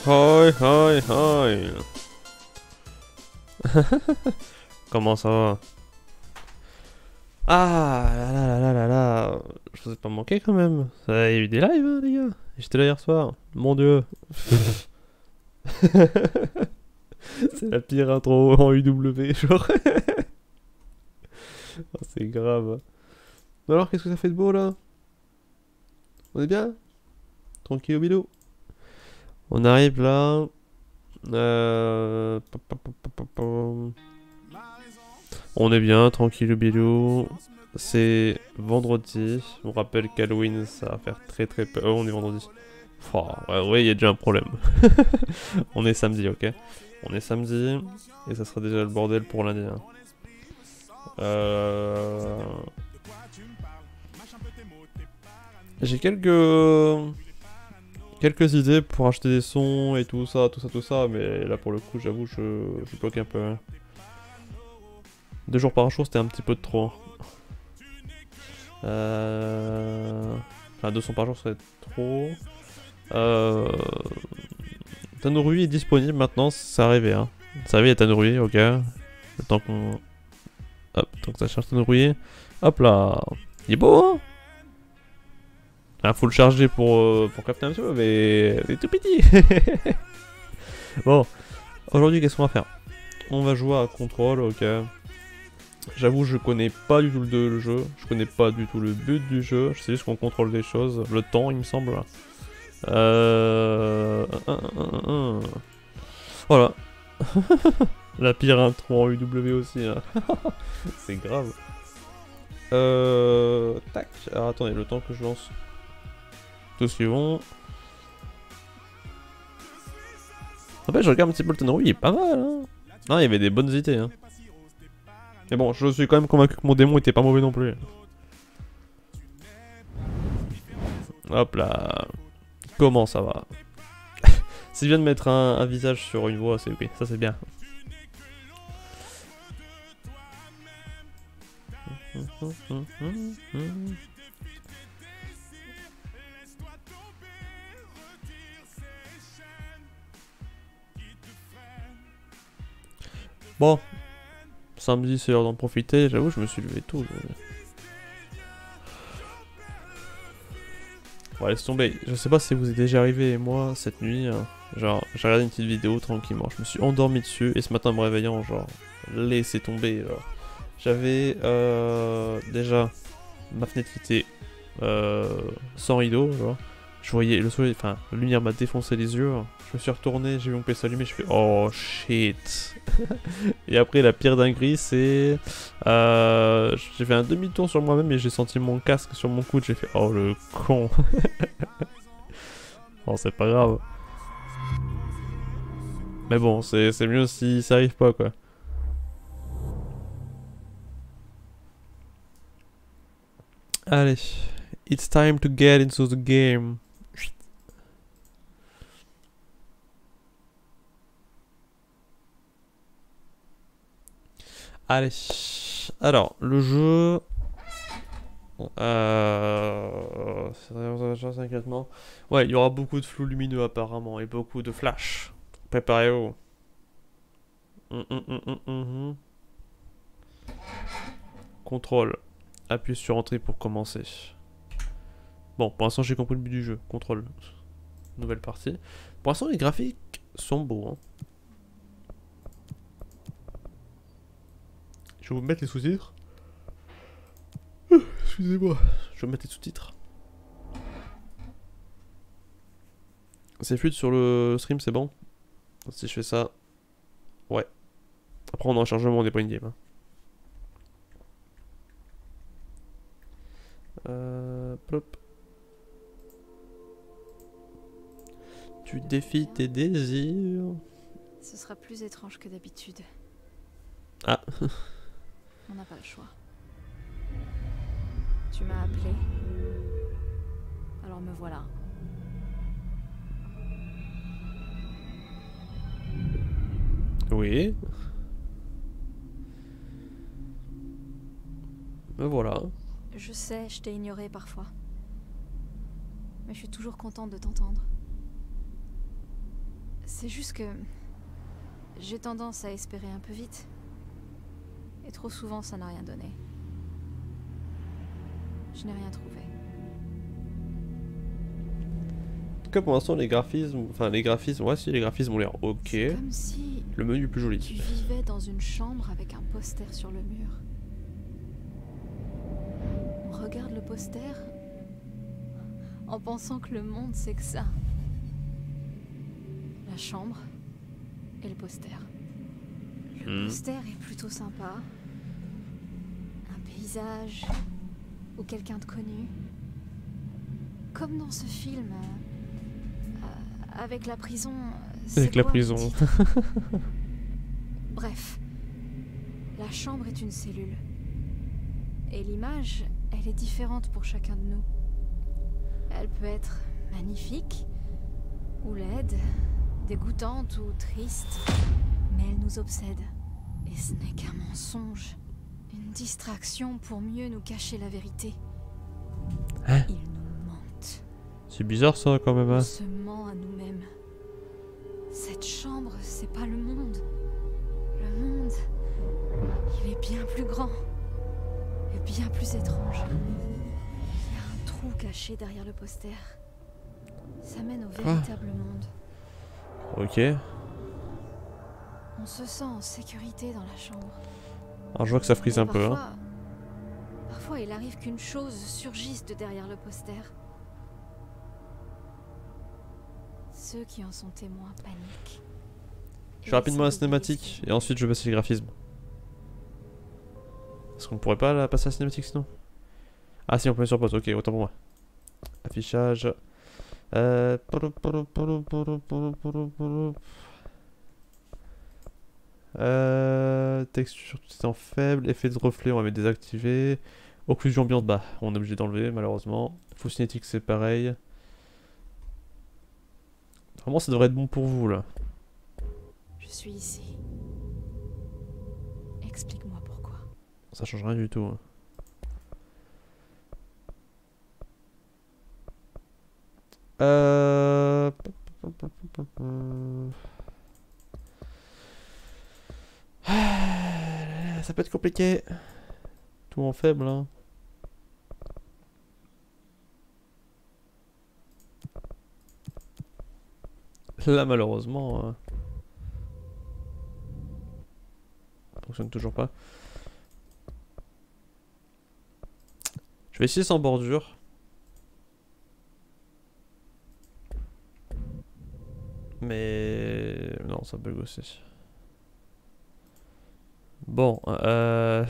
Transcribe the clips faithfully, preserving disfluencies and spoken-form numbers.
Hi, hi, hi. Comment ça va? Ah là là là là là là. Je vous ai pas manqué quand même. Ça, il y a eu des lives, hein, les gars. J'étais là hier soir. Mon dieu. C'est la pire intro en U W, genre. Oh, c'est grave. Alors, qu'est-ce que ça fait de beau là? On est bien? Tranquille au bilou. On arrive là. Euh... pa, pa, pa, pa, pa, pa. On est bien, tranquille au bilou. C'est vendredi. On rappelle qu'Halloween, ça va faire très très peur. Oh, on est vendredi. Oh, ouais, ouais, il y a déjà un problème. On est samedi, ok? On est samedi. Et ça sera déjà le bordel pour lundi. Hein. Euh... J'ai quelques... Quelques idées pour acheter des sons et tout ça, tout ça, tout ça. Mais là, pour le coup, j'avoue, je... je bloque un peu. Hein. Deux jours par jour, c'était un petit peu de trop. Euh... Enfin, deux sons par jour serait trop. Euh... Tanurui est disponible maintenant, c'est arrivé. Hein. C'est arrivé à Tanurui, ok. Le temps qu'on... Hop, tant que ça cherche Tanurui. Hop là. Il est beau, hein. Enfin, faut le charger pour, euh, pour capter un petit peu, mais... C'est tout petit. Bon. Aujourd'hui, qu'est-ce qu'on va faire? On va jouer à Control, ok. J'avoue, je connais pas du tout le, le jeu. Je connais pas du tout le but du jeu. Je sais juste qu'on contrôle des choses. Le temps, il me semble. Euh... Voilà. La pire intro en U W aussi. Hein. C'est grave. Euh... Tac. Alors attendez, le temps que je lance tout ce qui vont. En fait, je regarde un petit peu le tenor. Oui, il est pas mal. Hein. Non, il y avait des bonnes idées. Hein. Mais bon, je suis quand même convaincu que mon démon était pas mauvais non plus. Hop là. Comment ça va? Si je viens de mettre un, un visage sur une voix, c'est ok. Ça, c'est bien. Bon. Samedi, c'est l'heure d'en profiter. J'avoue, je me suis levé tôt. Bon, laisse tomber. Je sais pas si vous êtes déjà arrivé, moi, cette nuit, hein, genre, j'ai regardé une petite vidéo tranquillement. Je me suis endormi dessus, et ce matin, en me réveillant, genre, laissez tomber. J'avais euh, déjà ma fenêtre qui était euh, sans rideau, genre. Je voyais le soleil, enfin, la lumière m'a défoncé les yeux. Je me suis retourné, j'ai vu mon P C allumé, je fais oh shit. Et après, la pire dinguerie, c'est. Euh, j'ai fait un demi-tour sur moi-même et j'ai senti mon casque sur mon coude. J'ai fait oh le con. Bon, c'est pas grave. Mais bon, c'est mieux si ça arrive pas, quoi. Allez, it's time to get into the game. Allez, alors, le jeu... Euh... Secrètement... Ouais, il y aura beaucoup de flou lumineux apparemment, et beaucoup de flash. Préparez-vous. Hum, hum, hum, hum, hum. Contrôle. Appuie sur entrée pour commencer. Bon, pour l'instant j'ai compris le but du jeu. Contrôle. Nouvelle partie. Pour l'instant les graphiques sont beaux. Hein. Je vais vous mettre les sous-titres. Excusez-moi. Je vais mettre les sous-titres. C'est fluide sur le stream, c'est bon. Si je fais ça. Ouais. Après on est en chargement des points de game. Hein. Euh, plop. Tu défies tes désirs. Ce sera plus étrange que d'habitude. Ah. On n'a pas le choix. Tu m'as appelé. Alors me voilà. Oui. Me voilà. Je sais, je t'ai ignoré parfois. Mais je suis toujours contente de t'entendre. C'est juste que j'ai tendance à espérer un peu vite. Et trop souvent, ça n'a rien donné. Je n'ai rien trouvé. En tout cas, pour l'instant, les graphismes... Enfin, les graphismes... Ouais, si, les graphismes ont l'air ok. C'est comme si Le menu est plus joli. tu vivais dans une chambre avec un poster sur le mur. On regarde le poster en pensant que le monde c'est que ça. La chambre et le poster. Le Hmm. poster est plutôt sympa. Un paysage ou quelqu'un de connu. Comme dans ce film euh, euh, avec la prison. c'est Avec la quoi le prison. titre? Bref, la chambre est une cellule. Et l'image, elle est différente pour chacun de nous. Elle peut être magnifique, ou laide, dégoûtante ou triste, mais elle nous obsède. Et ce n'est qu'un mensonge, une distraction pour mieux nous cacher la vérité. Hein? Ils nous mentent. C'est bizarre ça quand même. On Hein. se ment à nous-mêmes. Cette chambre, c'est pas le monde. Le monde, il est bien plus grand et bien plus étrange. Il y a un trou caché derrière le poster. Ça mène au véritable monde. Ok. On se sent en sécurité dans la chambre. Alors je vois que ça frise Mais un peu. Hein. parfois, parfois, il arrive qu'une chose surgisse de derrière le poster. Ceux qui en sont témoins paniquent. Je fais rapidement la cinématique et ensuite je passe les graphismes. Est-ce qu'on pourrait pas la passer à la cinématique sinon? Ah si, on peut mettre sur pause, ok, autant pour moi. Affichage. Euh... Euh... Texture tout étant faible, effet de reflet on va mettre désactivé. Occlusion ambiante, bah on est obligé d'enlever malheureusement. Faux cinétique c'est pareil. Vraiment ça devrait être bon pour vous là. Je suis ici. Explique-moi pourquoi. Ça change rien du tout. Hein. Euh... Ça peut être compliqué. Tout en faible. Hein. Là malheureusement... Euh... ça fonctionne toujours pas. Je vais essayer sans bordure. Mais... non, ça bug aussi. Bon, euh...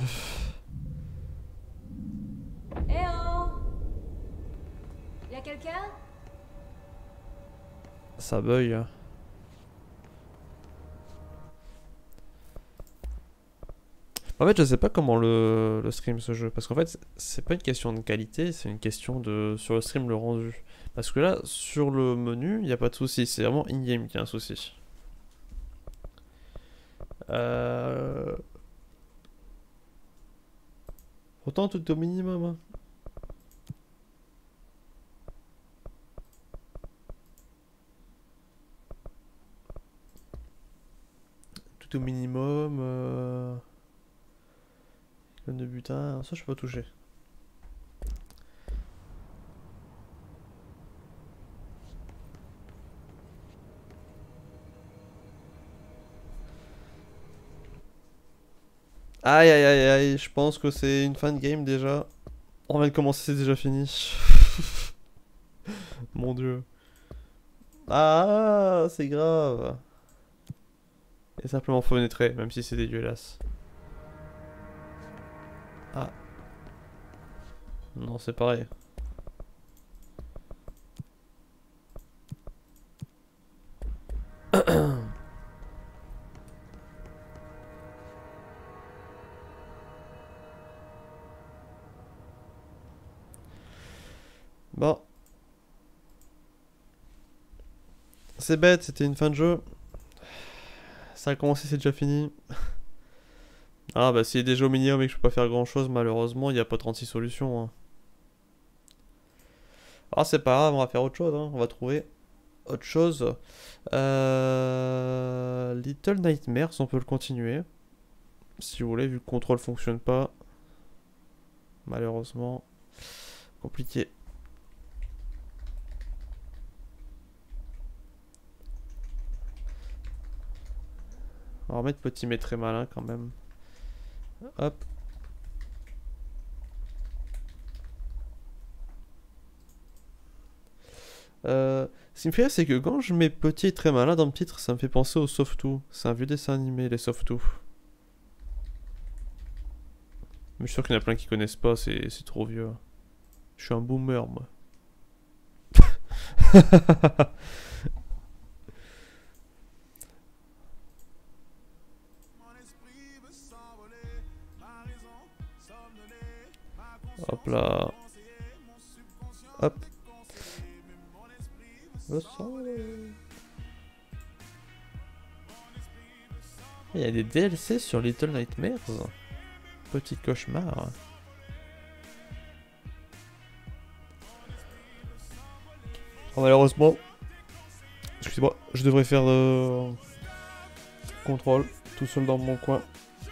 Eh oh! Y'a quelqu'un? ça bug. Hein. En fait, je sais pas comment le, le stream ce jeu. Parce qu'en fait, c'est pas une question de qualité, c'est une question de sur le stream le rendu. Parce que là, sur le menu, il n'y a pas de souci. C'est vraiment in-game qui a un souci. Euh... Autant tout au minimum. Hein. Tout au minimum. Euh... Icône de butin, ça je peux pas toucher. Aïe aïe aïe aïe, je pense que c'est une fin de game déjà. On vient de commencer, c'est déjà fini. Mon dieu. Ah, c'est grave. Et simplement fenêtré, même si c'est dégueulasse. Ah. Non, c'est pareil. Bon. C'est bête, c'était une fin de jeu. Ça a commencé, c'est déjà fini. Ah bah s'il est déjà au minimum et que je peux pas faire grand chose, malheureusement, il n'y a pas trente-six solutions. Hein. Ah c'est pas grave, on va faire autre chose, hein. On va trouver. autre chose. Euh... Little Nightmares, on peut le continuer. Si vous voulez, vu que le contrôle fonctionne pas. Malheureusement. Compliqué. On va remettre petit mais très malin quand même. Hop. Euh, ce qui me fait rire, c'est que quand je mets petit et très malin dans le titre, ça me fait penser au Softou. C'est un vieux dessin animé, les Softou. Mais je suis sûr qu'il y en a plein qui connaissent pas, c'est trop vieux. Je suis un boomer, moi. Hop là. Hop. Il y a des D L C sur Little Nightmares. Petit cauchemar. Oh, malheureusement. Excusez-moi, je devrais faire de contrôle tout seul dans mon coin.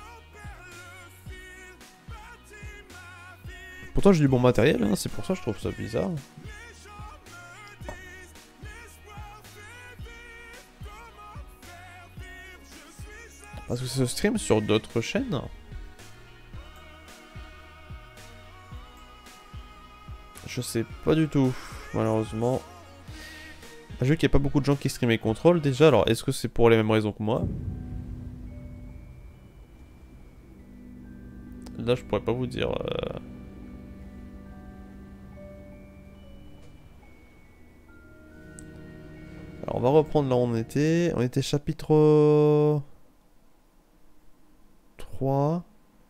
Pourtant j'ai du bon matériel, hein, c'est pour ça que je trouve ça bizarre. Parce que ça se stream sur d'autres chaînes. Je sais pas du tout, malheureusement. J'ai vu qu'il n'y a pas beaucoup de gens qui streamaient Control déjà, alors est-ce que c'est pour les mêmes raisons que moi? Là je pourrais pas vous dire... Euh... Alors on va reprendre là où on était. On était chapitre... trois.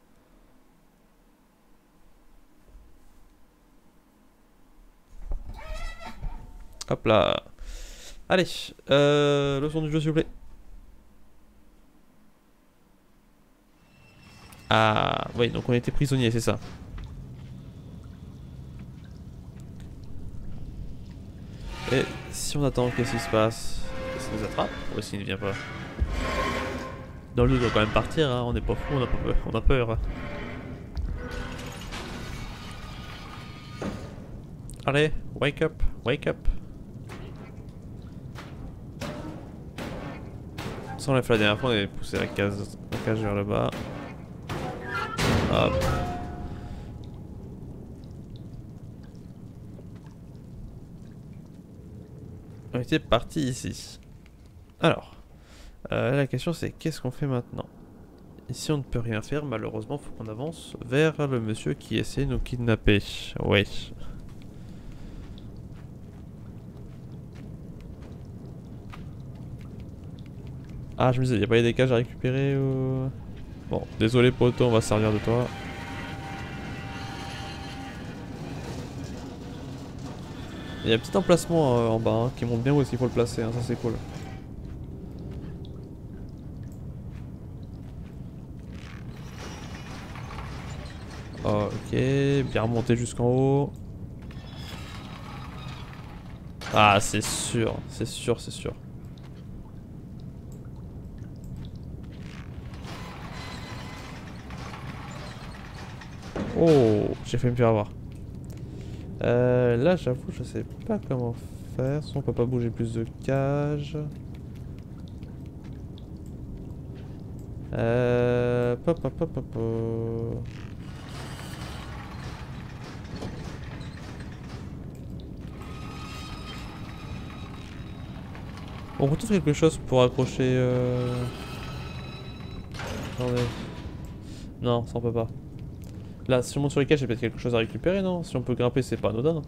Hop là. Allez, euh, le son du jeu s'il vous plaît. Ah, oui, donc on était prisonniers, c'est ça. Et si on attend, qu'est-ce qui se passe? Est-ce qu'il nous attrape? Ou s'il ne vient pas? Dans le doute, on doit quand même partir, hein. On n'est pas fou, on a, pas peur. on a peur. Allez, wake up, wake up. Ça on l'a fait la dernière fois, on avait poussé la case, la cage vers le bas. Hop. On était parti ici. Alors, euh, la question c'est qu'est-ce qu'on fait maintenant? Ici on ne peut rien faire, malheureusement faut qu'on avance vers le monsieur qui essaie de nous kidnapper. Ouais. Ah, je me disais, il n'y a pas des cages à récupérer ou... Bon, désolé poto, on va se servir de toi. Il y a un petit emplacement euh, en bas hein, qui montre bien où est-ce qu'il faut le placer, hein, ça c'est cool. Ok, bien remonter jusqu'en haut. Ah, c'est sûr, c'est sûr, c'est sûr. Oh, j'ai fait me faire avoir. Euh, là, j'avoue, je sais pas comment faire. Sinon, on peut pas bouger plus de cages. Euh... Pop, pop, pop, pop, pop. On retrouve quelque chose pour accrocher... Euh... Attendez. Non, ça on peut pas. Là, si on monte sur les cages, il y a peut-être quelque chose à récupérer, non? Si on peut grimper, c'est pas anodin.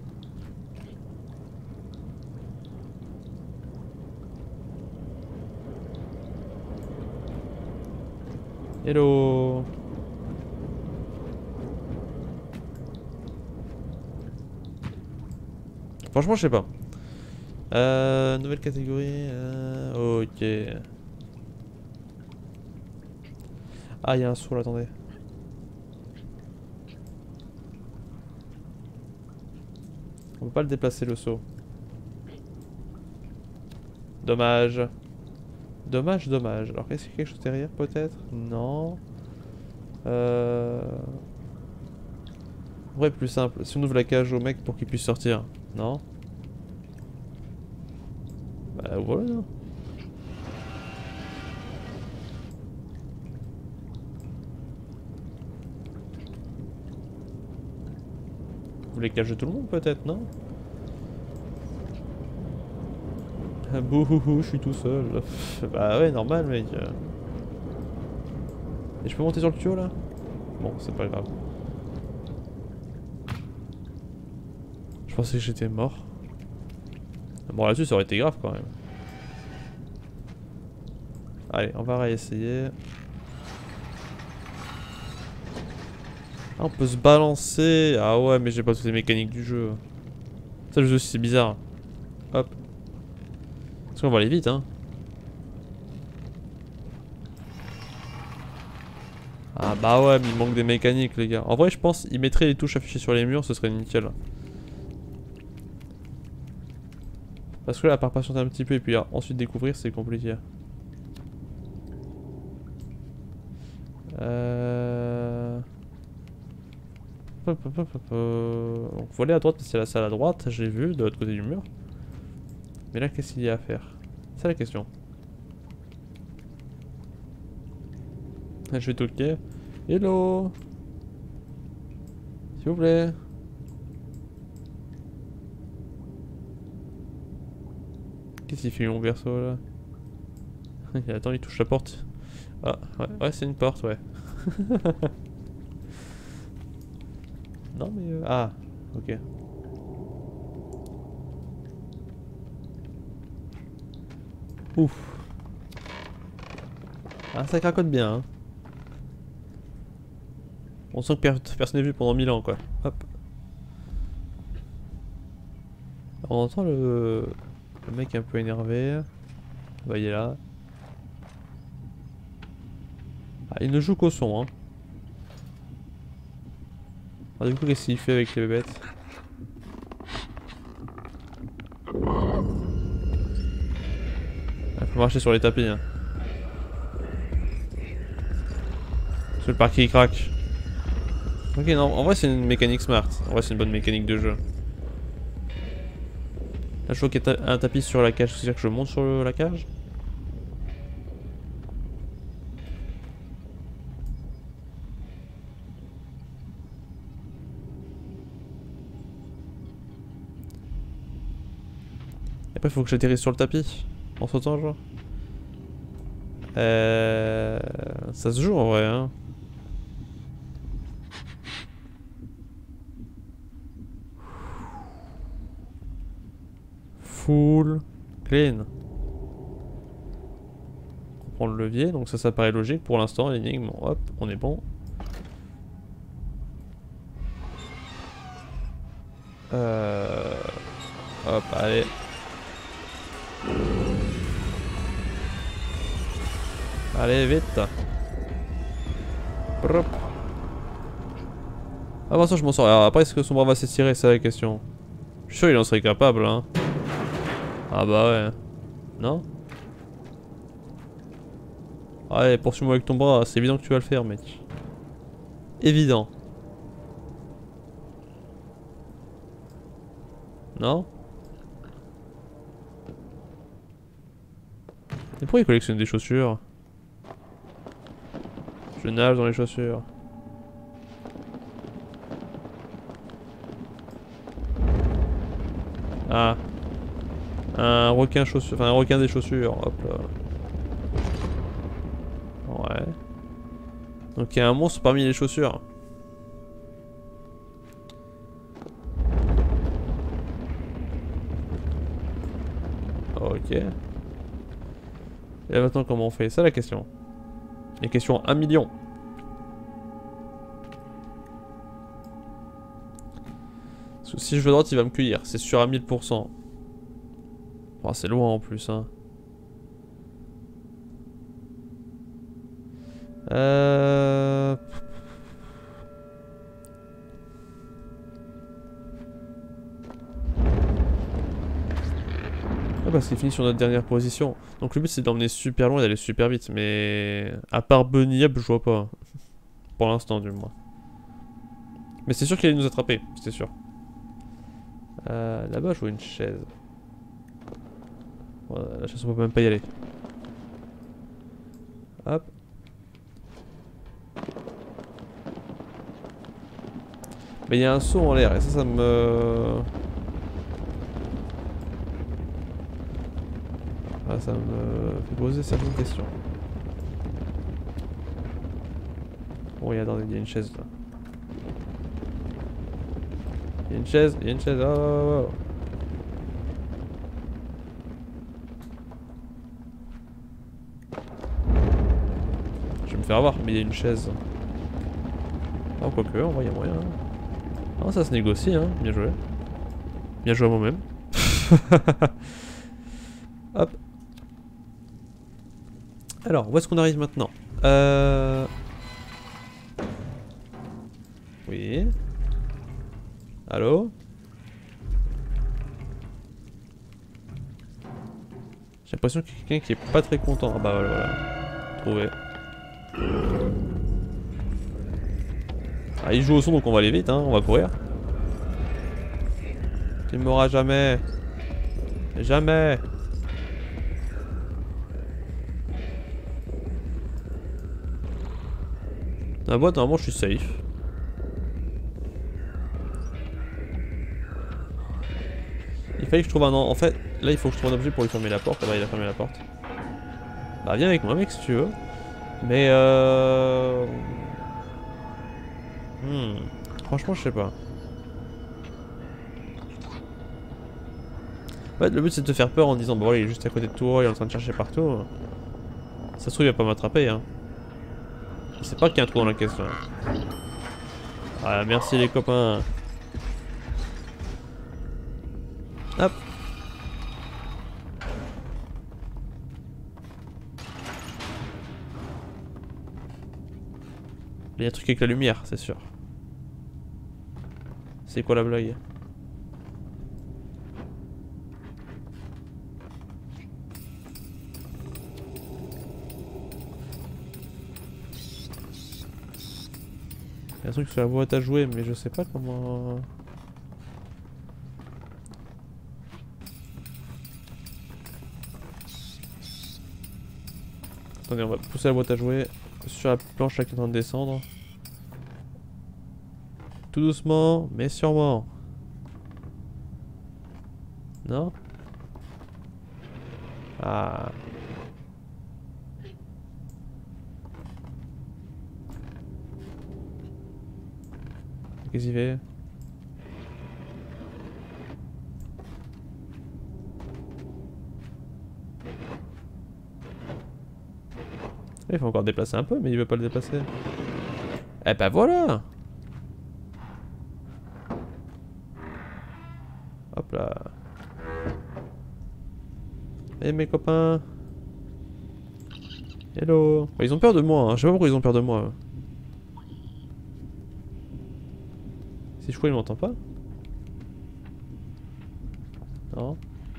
Hello. Franchement, je sais pas. Euh, nouvelle catégorie. Euh, ok. Ah, il y a un saut là, attendez. On peut pas le déplacer le saut. Dommage. Dommage, dommage. Alors, est-ce qu'il y a quelque chose derrière, peut-être? Non. Euh... Ouais, plus simple. Si on ouvre la cage au mec pour qu'il puisse sortir. Non. Bah voilà. Vous voulez cacher tout le monde peut-être, non? Bouhouhou, je suis tout seul. Bah ouais, normal mec. Et je peux monter sur le tuyau là? Bon, c'est pas grave. Je pensais que j'étais mort. Bon là-dessus ça aurait été grave quand même. Allez, on va réessayer. Ah, on peut se balancer. Ah ouais, mais j'ai pas toutes les mécaniques du jeu. Ça le jeu c'est bizarre. Hop. Parce qu'on va aller vite hein. Ah bah ouais, mais il manque des mécaniques les gars. En vrai je pense ils mettraient les touches affichées sur les murs, ce serait nickel. Parce que là à part patienter un petit peu et puis là, ensuite découvrir c'est compliqué. Euh... Donc faut aller à droite parce que c'est la salle à droite, j'ai vu de l'autre côté du mur. Mais là qu'est-ce qu'il y a à faire? C'est la question. Je vais toquer. Hello. S'il vous plaît. Qu'est-ce qu'il fait mon berceau là? Attends, il touche la porte. Ah ouais, ouais c'est une porte ouais. Non mais euh... ah ok. Ouf. Ah ça cracote bien hein. On sent que per personne n'est vu pendant mille ans quoi. Hop. On entend le, le mec un peu énervé. Bah il est là. Ah, il ne joue qu'au son hein. Alors du coup qu'est-ce qu'il fait avec les bébêtes? Il faut marcher sur les tapis hein. Parce que le parquet il craque. Ok non, en vrai c'est une mécanique smart. En vrai c'est une bonne mécanique de jeu. Là je vois qu'il y a un tapis sur la cage, c'est-à-dire que je monte sur le, la cage? Et après il faut que j'atterrisse sur le tapis en sautant genre. Euh... Ça se joue en vrai hein. Full clean. On prend le levier, donc ça ça paraît logique pour l'instant, l'énigme, hop, on est bon. Euh... Hop, allez. Allez, vite. Hop. Ah bah ça je m'en sors. Alors après est-ce que son bras va s'étirer, c'est la question. Je suis sûr il en serait capable hein. Ah bah ouais. Non? Allez, poursuis-moi avec ton bras, c'est évident que tu vas le faire mec. Évident. Non? Et pourquoi il collectionne des chaussures? Je nage dans les chaussures. Ah. Un requin chaussure, enfin un requin des chaussures, hop là. Ouais. Donc il y a un monstre parmi les chaussures. Ok. Et là maintenant comment on fait? C'est la question. La question un million. Parce que si je vais à droite il va me cueillir, c'est sûr à mille pour cent. Oh, c'est loin en plus hein. Euh... Ah parce qu'il finit sur notre dernière position. Donc le but c'est d'emmener super loin et d'aller super vite. Mais à part Bunny Up, je vois pas. Pour l'instant du moins. Mais c'est sûr qu'il allait nous attraper, c'est sûr. Euh, Là-bas je vois une chaise. Voilà, la chaise on peut même pas y aller. Hop. Mais il y a un saut en l'air et ça, ça me... Ah, ça me fait poser certaines questions. Bon, regarde, il y a une chaise là. Il y a une chaise, il y a une chaise. Oh, oh, oh. Je vais me faire avoir, mais il y a une chaise. Ah, quoique, en vrai, il y a moyen. Ah, ça se négocie, hein. Bien joué. Bien joué à moi-même. Hop. Alors, où est-ce qu'on arrive maintenant? Euh... Oui. Allô? J'ai l'impression qu'il y a quelqu'un qui est pas très content. Ah bah voilà, voilà. Trouvé. Ah, il joue au son donc on va aller vite, hein. On va courir. Tu ne m'auras jamais. Jamais. Dans la boîte, normalement, je suis safe. Il fallait que je trouve un... En fait, là, il faut que je trouve un objet pour lui fermer la porte. Ah bah, il a fermé la porte. Bah, viens avec moi, mec, si tu veux. Mais euh... Hmm. Franchement, je sais pas. Ouais, le but, c'est de te faire peur en disant, bon, voilà, il est juste à côté de toi, il est en train de chercher partout. Ça se trouve, il va pas m'attraper, hein. Il sait pas qu'il y a un trou dans la caisse, là. Ah, merci, les copains. Hop. Il y a un truc avec la lumière, c'est sûr. C'est quoi la blague? Il y a un truc sur la boîte à jouer, mais je sais pas comment... Attendez, on va pousser la boîte à jouer sur la planche là qui est en train de descendre. Tout doucement, mais sûrement. Non? Ah. Qu'est-ce qu'il fait? Il faut encore déplacer un peu, mais il veut pas le déplacer. Eh ben voilà! Hop là. Eh mes copains. Hello. Bah, ils ont peur de moi, hein. Je sais pas pourquoi ils ont peur de moi. Si je crois il m'entend pas. Non.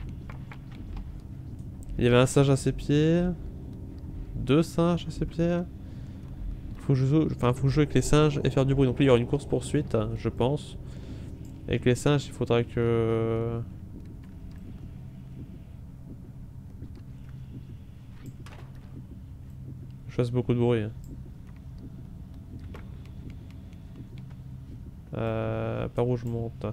Il y avait un singe à ses pieds. Deux singes à ses pieds. Faut que je joue, enfin, faut que je joue avec les singes et faire du bruit. Donc là il y aura une course poursuite, hein, je pense. Avec les singes, il faudra que... je fasse beaucoup de bruit. Euh, par où je monte?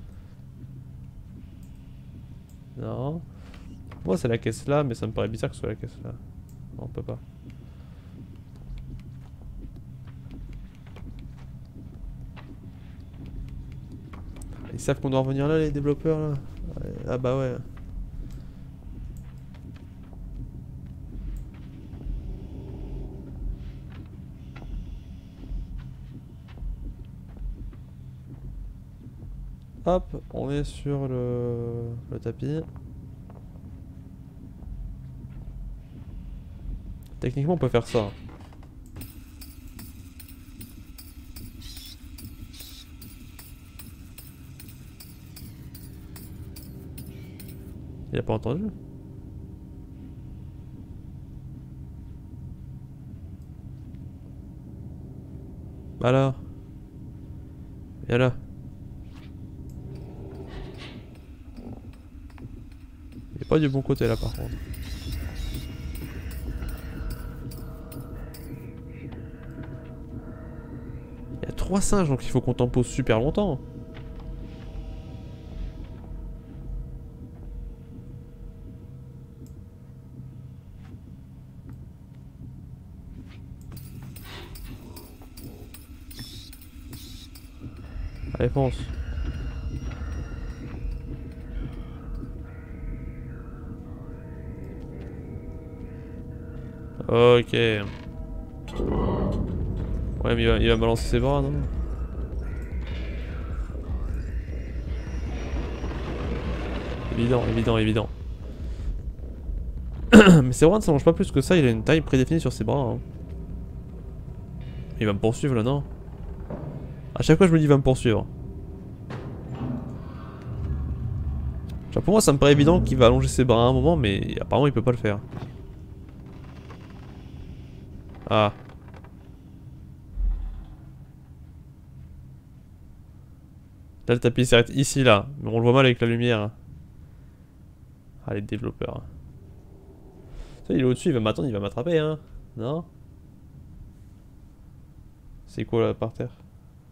Non. Moi c'est la caisse là, mais ça me paraît bizarre que ce soit la caisse là. Non, on peut pas. Ils savent qu'on doit revenir là, les développeurs là. Ah bah ouais. Hop, on est sur le, le tapis. Techniquement on peut faire ça. Il a pas entendu? Bah là. Viens là. Il est pas du bon côté là par contre. Il y a trois singes donc il faut qu'on t'en pose super longtemps. Allez, pense. Ok. Ouais, mais il va, il va balancer ses bras, non? Évident, évident, évident. Mais c'est vrai, ça mange pas plus que ça, il a une taille prédéfinie sur ses bras. Hein. Il va me poursuivre là, non? A chaque fois je me dis il va me poursuivre. Genre pour moi ça me paraît évident qu'il va allonger ses bras à un moment mais apparemment il peut pas le faire. Ah. Là le tapis s'arrête ici là, mais on le voit mal avec la lumière. Ah les développeurs. Ça il est au-dessus, il va m'attendre, il va m'attraper hein. Non? C'est quoi là par terre?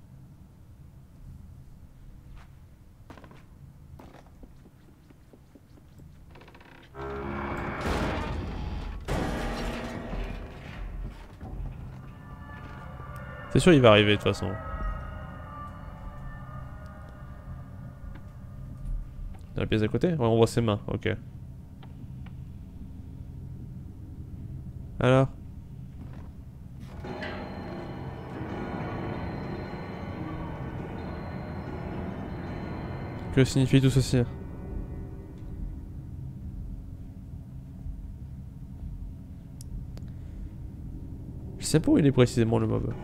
C'est sûr il va arriver de toute façon. Dans la pièce à côté? Ouais on voit ses mains, ok. Alors? Que signifie tout ceci? Je sais pas où il est précisément le mob.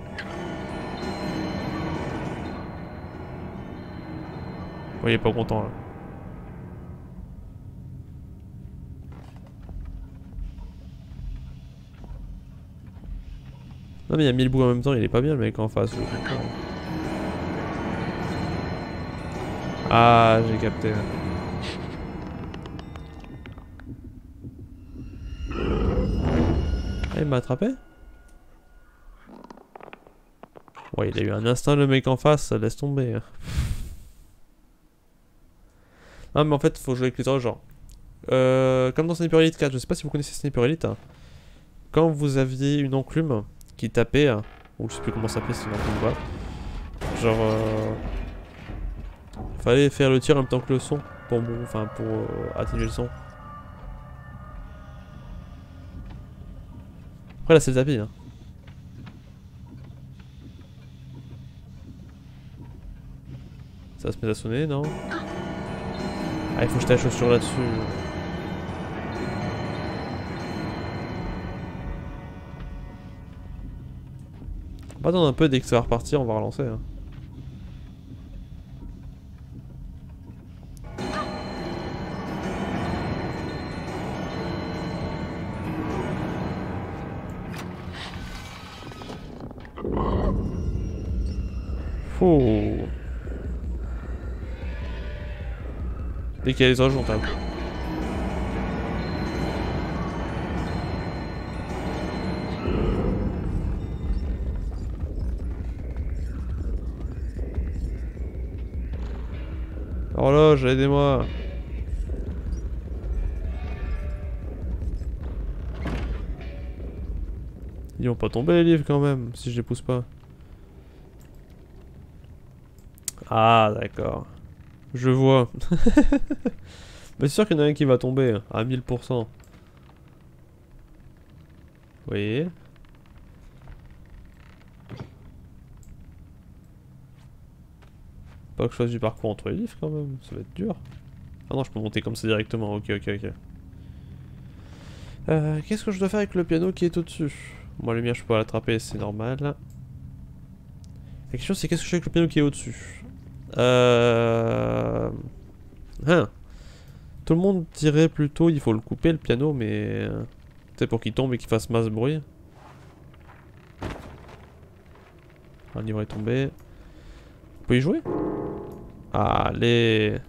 Ouais, il est pas content là. Non mais il y a mille bouts en même temps, il est pas bien le mec en face. Je comprends. Ah, j'ai capté. Ah, il m'a attrapé? Ouais, il a eu un instinct le mec en face, ça laisse tomber. Non mais en fait, faut jouer avec les trois genres. Euh, comme dans Sniper Elite quatre, je sais pas si vous connaissez Sniper Elite. Hein. Quand vous aviez une enclume qui tapait, hein, ou je sais plus comment ça s'appelait, c'est une enclume pas. Genre, euh, fallait faire le tir en même temps que le son pour, enfin, pour euh, atténuer le son. Après là c'est le tapis. Hein. Ça se met à sonner, non? Ah, il faut jeter la chaussure là-dessus. On va attendre un peu, dès que ça va repartir, on va relancer. Hein. Oh. Dès qu'il y a les anges, on tape. Horloge, aidez-moi. Ils vont pas tomber les livres quand même, si je les pousse pas. Ah d'accord. Je vois. Mais c'est sûr qu'il y en a un qui va tomber à mille pour cent. Vous voyez? Pas que je fasse du parcours entre les livres quand même, ça va être dur. Ah non, je peux monter comme ça directement, ok ok ok. Euh, Qu'est-ce que je dois faire avec le piano qui est au-dessus? Moi, la lumière, je peux pas l'attraper, c'est normal. La question, c'est qu'est-ce que je fais avec le piano qui est au-dessus? Euh... Hein. Tout le monde dirait plutôt il faut le couper le piano, mais... Tu sais, pour qu'il tombe et qu'il fasse masse bruit. Un livre est tombé. Vous pouvez y jouer? Allez.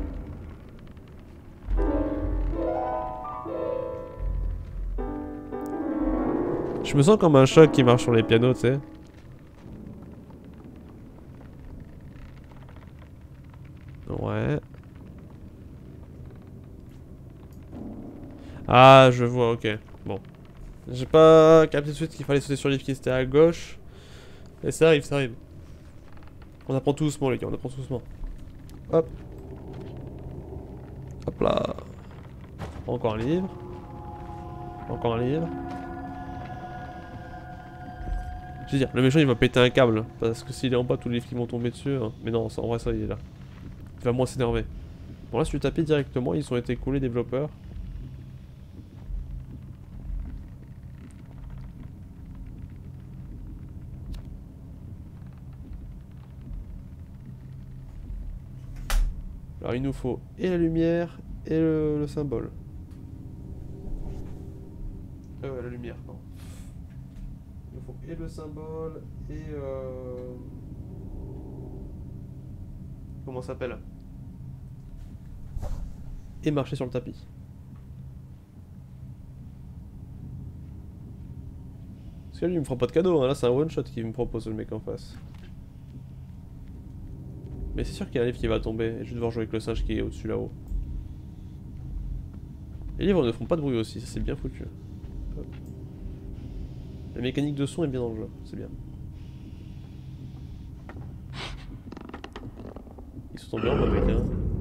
Je me sens comme un chat qui marche sur les pianos, tu sais. Ouais. Ah, je vois, ok. Bon. J'ai pas capté tout de suite qu'il fallait sauter sur les livre qui était à gauche. Et ça arrive, ça arrive. On apprend tout doucement, les gars, on apprend tout doucement. Hop. Hop là. Encore un livre. Encore un livre. Je veux dire, le méchant il va péter un câble. Parce que s'il est en bas, tous les livres qui vont tomber dessus. Hein. Mais non, en vrai, ça il est là. Il va moins s'énerver. Bon, là, si tu tapis directement, ils ont été coulés, développeurs. Alors, il nous faut et la lumière et le, le symbole. Euh, ouais, la lumière, pardon. Il nous faut et le symbole et euh... comment ça s'appelle? Et marcher sur le tapis. Parce que lui il me fera pas de cadeau, hein. Là c'est un one shot qu'il me propose le mec en face. Mais c'est sûr qu'il y a un livre qui va tomber et je vais devoir jouer avec le singe qui est au-dessus là-haut. Les livres ne font pas de bruit aussi, ça c'est bien foutu. Hop. La mécanique de son est bien dans le jeu, c'est bien. Ils sont tombés en bas, mec, hein.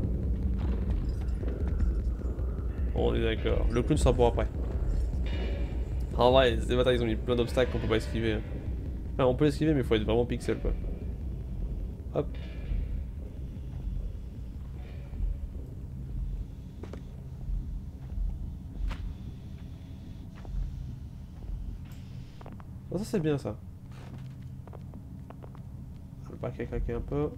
On est d'accord. Le clown sera pour après. En vrai, ces batailles ils ont mis plein d'obstacles qu'on peut pas esquiver. Enfin, on peut l'esquiver, mais il faut être vraiment pixel quoi. Hop. Oh, ça c'est bien ça. Le parquet a craqué un peu.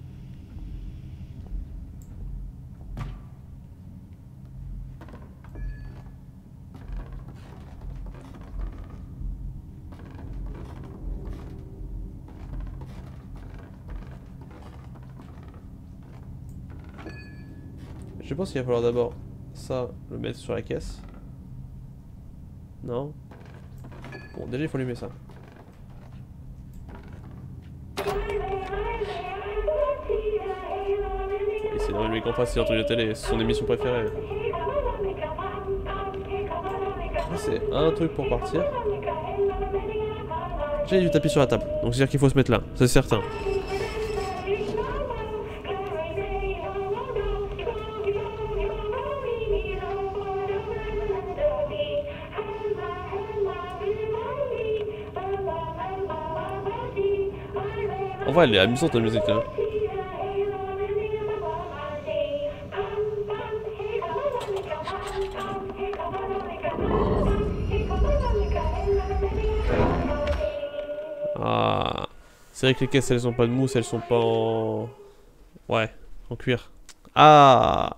Je pense qu'il va falloir d'abord ça le mettre sur la caisse. Non. Bon, déjà il faut allumer ça. Et c'est dans le mec en face, c'est un truc de télé, c'est son émission préférée. C'est un truc pour partir. J'ai du tapis sur la table, donc c'est-à-dire qu'il faut se mettre là, c'est certain. En vrai, elle est amusante la musique là. Ah, c'est vrai que les caisses elles sont pas de mousse, elles sont pas en... Ouais, en cuir. Ah,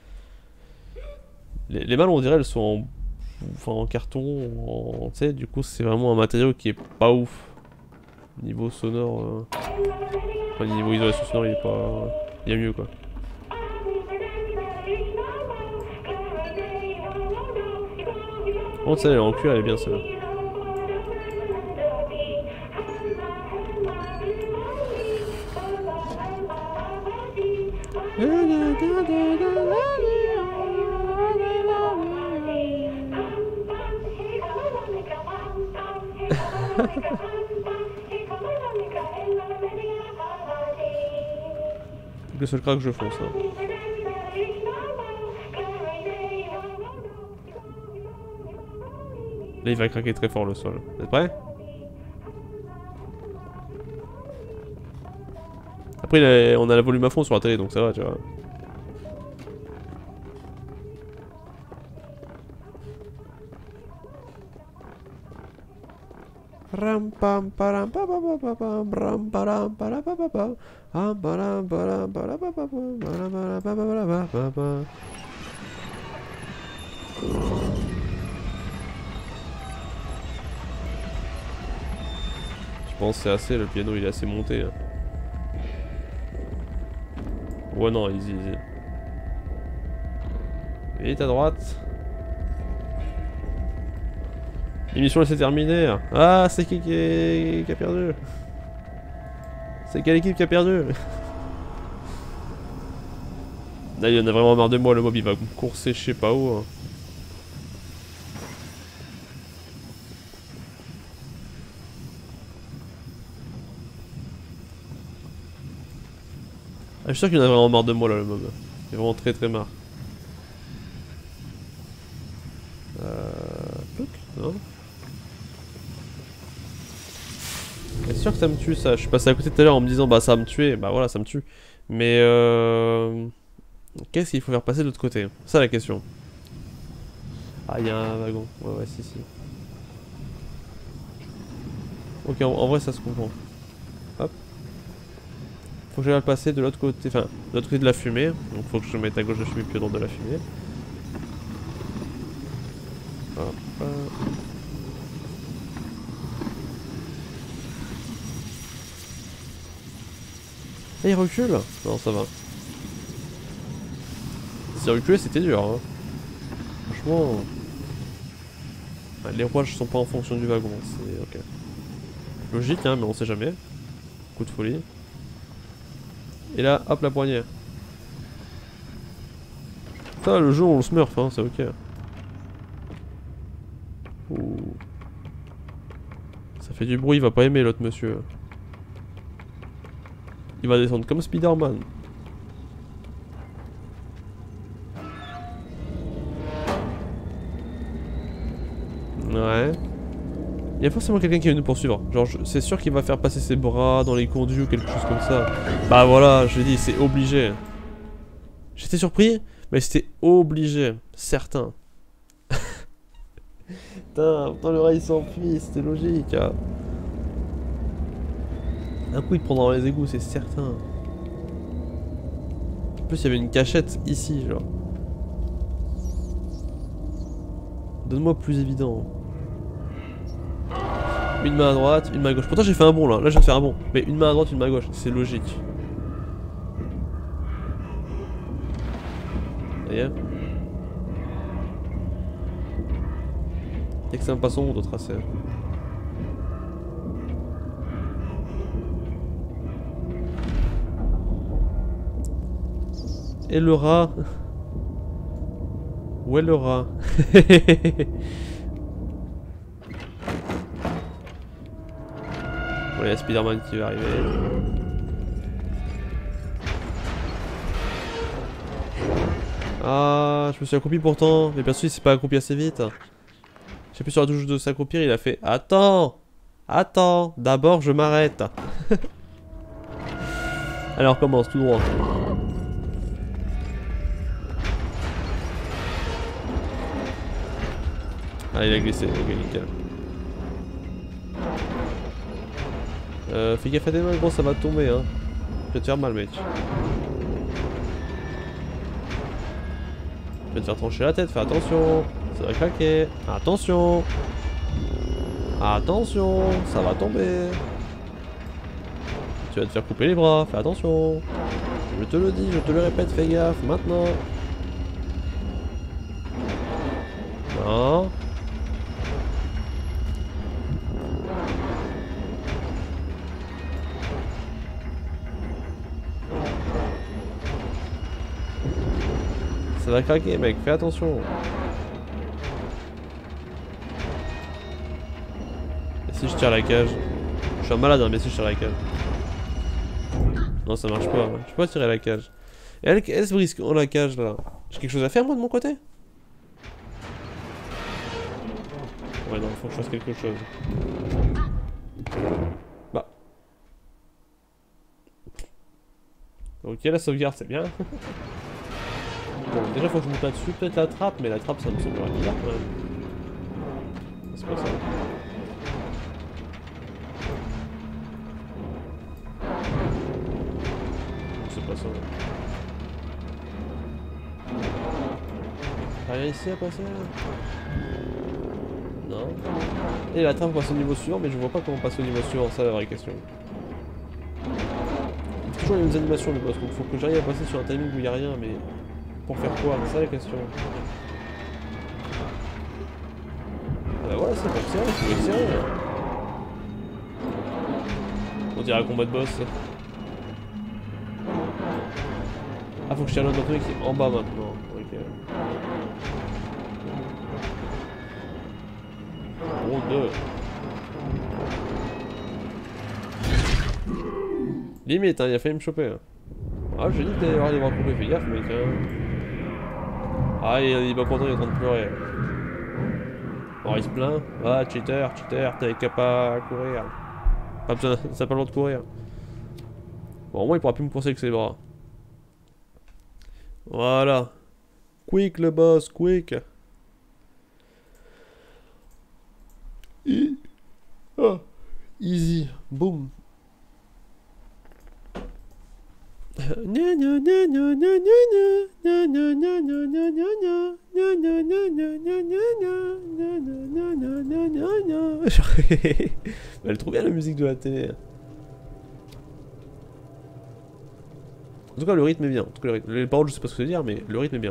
les, les balles on dirait elles sont en... Enfin, en carton, en... tu sais, du coup c'est vraiment un matériau qui est pas ouf. Niveau sonore... Euh... Enfin, niveau isolation sonore il est pas... Il y a mieux quoi. Bon, tu sais, elle est en cuir, elle est bien celle-là. Le seul crack que je fonce. Hein. Là il va craquer très fort le sol. Vous êtes prêts? Après est... on a la volume à fond sur la télé donc ça va tu vois. Ram pam param pa pa pa pa ram param para pa pa pa am param param para pa pa pa pa pa pa pa. Je pense que c'est assez, le piano il est assez monté. Hein. Ouais non, easy, easy. Vite à droite. L'émission elle s'est terminée. Ah, c'est qui qui, est... qui a perdu? C'est quelle équipe qui a perdu? Là, il en a vraiment marre de moi, le mob il va me courser je sais pas où. Hein. Ah, je suis sûr qu'il en a vraiment marre de moi là, le mob. Il est vraiment très très marre. Euh... Pouc, non? C'est sûr que ça me tue ça. Je suis passé à côté tout à l'heure en me disant bah ça va me tuer. Bah voilà, ça me tue. Mais euh... qu'est-ce qu'il faut faire passer de l'autre côté? C'est ça la question. Ah, il y a un wagon. Ouais, ouais, si, si. Ok, en, en vrai, ça se comprend. Hop. Faut que j'aille le passer de l'autre côté. Enfin, de l'autre côté de la fumée. Donc, faut que je mette à gauche de la fumée puis à droite de la fumée. Hop. Et il recule? Non, ça va. Si reculer, c'était dur. Hein. Franchement. Les rouages sont pas en fonction du wagon. C'est ok. Logique, hein, mais on sait jamais. Coup de folie. Et là, hop, la poignée. Ça, le jeu, on le smurf, hein, c'est ok. Ouh. Ça fait du bruit, il va pas aimer l'autre monsieur. Il va descendre comme Spider-Man. Ouais. Il y a forcément quelqu'un qui va nous poursuivre. Genre, c'est sûr qu'il va faire passer ses bras dans les conduits ou quelque chose comme ça. Bah voilà, je dis, c'est obligé. J'étais surpris, mais c'était obligé. Certain. Putain, putain, le rail s'enfuit, c'était logique. Hein. Un coup, il te prendra dans les égouts, c'est certain. En plus, il y avait une cachette ici, genre. Donne-moi plus évident. Une main à droite, une main à gauche. Pourtant j'ai fait un bond là, là je viens de faire un bond. Mais une main à droite, une main à gauche, c'est logique. Ça y est. Dès que c'est un passant, on doit tracer. Et le rat? Où est le rat? Bon, il y a Spider-Man qui va arriver. Ah, je me suis accroupi pourtant. Mais perso, il s'est pas accroupi assez vite. J'appuie sur la touche de s'accroupir, il a fait attends, attends, d'abord je m'arrête. Alors, on commence tout droit. Ah, il a glissé, ok, nickel. Euh, fais gaffe à tes mains, gros, ça va tomber, hein. Je vais te faire mal, mec. Je vais te faire trancher la tête, fais attention. Ça va craquer. Attention. Attention, ça va tomber. Tu vas te faire couper les bras, fais attention. Je te le dis, je te le répète, fais gaffe, maintenant. Non. Ça va craquer, mec, fais attention. Et si je tire la cage? Je suis un malade, hein, mais si je tire la cage. Non, ça marche pas. Je peux pas tirer la cage. Et elle, elle se brise quand la cage là? J'ai quelque chose à faire moi de mon côté? Ouais, non, faut que je fasse quelque chose. Bah. Ok, la sauvegarde, c'est bien. Bon, déjà faut que je monte là-dessus, peut-être la trappe, mais la trappe ça me semble bizarre quand même. C'est pas ça. C'est pas ça. T'as rien ici à passer là? Non. Et la trappe passe au niveau suivant, mais je vois pas comment passer au niveau suivant, ça la vraie question. C'est toujours les mêmes animations les boss, donc faut que j'arrive à passer sur un timing où il n'y a rien, mais pour faire quoi? C'est ça la question. Ah bah voilà, c'est pas serré, c'est serré. On dirait un combat de boss. Ah, faut que je tire l'autre truc qui est en bas maintenant. Ok. Bon, deux. Limite, hein, il a failli me choper. Hein. Ah, j'ai dit qu'il allait y avoir des bras coupés, fais gaffe, mec. Hein. Ah, il, il est pas content, il est en train de pleurer. Oh, il se plaint. Ah, cheater, cheater, t'avais qu'à pas courir. Pas besoin, ça n'a pas le droit de courir. Bon, au moins, il pourra plus me courser avec ses bras. Voilà. Quick, le boss, quick. E oh. Easy, boum. Elle trouve bien la musique de la télé. En tout cas, le rythme est bien. En tout cas, le rythme. Les paroles, je sais pas ce que ça veut dire, mais le rythme est bien.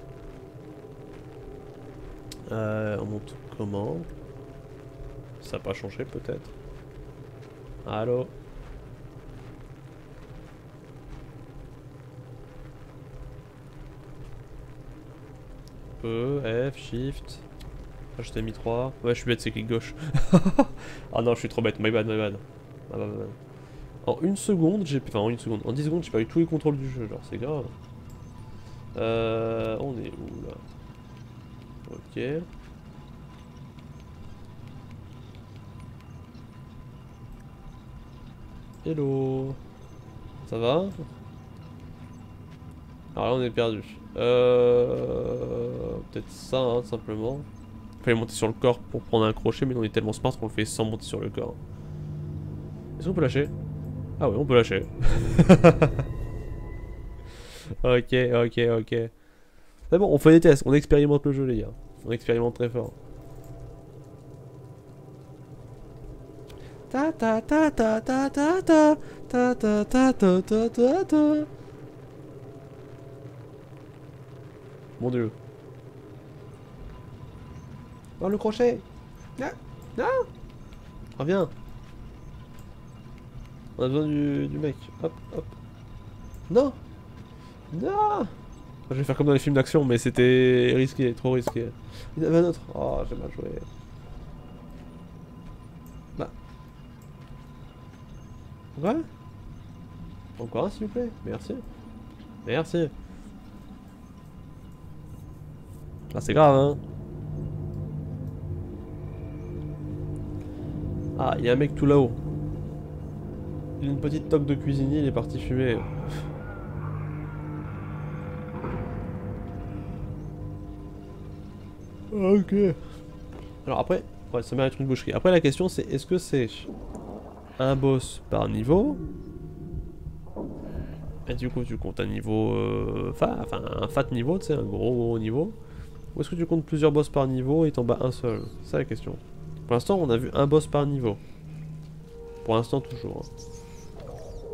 Euh, on monte comment? Ça n'a pas changé, peut-être. Allô? E, F, Shift. Ah, je t'ai mis trois. Ouais, je suis bête, c'est clic gauche. Ah non, je suis trop bête. My bad, my bad. Ah, bah, bah, bah. En une seconde, j'ai. Enfin, en une seconde. En dix secondes, j'ai pas eu tous les contrôles du jeu. Genre, c'est grave. Euh. On est où là? Ok. Hello. Ça va? Alors là, on est perdu. Euh. Peut-être ça, hein, tout simplement. Il fallait monter sur le corps pour prendre un crochet, mais on est tellement smart qu'on le fait sans monter sur le corps. Est-ce qu'on peut lâcher? Ah oui, on peut lâcher. Ok, ok, ok. C'est bon, on fait des tests, on expérimente le jeu, les gars. On expérimente très fort. Ta ta ta ta ta ta ta ta ta ta ta ta ta ta. Mon dieu. Oh, le crochet. Non, non. Reviens. On a besoin du, du mec. Hop, hop. Non. Non. Je vais faire comme dans les films d'action, mais c'était risqué, trop risqué. Il y en avait un autre. Oh, j'ai mal joué. Bah. Ouais. Encore un, s'il vous plaît. Merci. Merci. Ah, c'est grave, hein. Ah, il y a un mec tout là-haut. Il a une petite toque de cuisinier, il est parti fumer. Ok. Alors après, ouais, ça mérite une boucherie. Après la question c'est, est-ce que c'est un boss par niveau? Et du coup tu comptes un niveau... Euh, fa, enfin un fat niveau, tu sais, un gros gros niveau. Ou est-ce que tu comptes plusieurs boss par niveau et t'en bats un seul? C'est ça la question. Pour l'instant on a vu un boss par niveau. Pour l'instant toujours. Hein.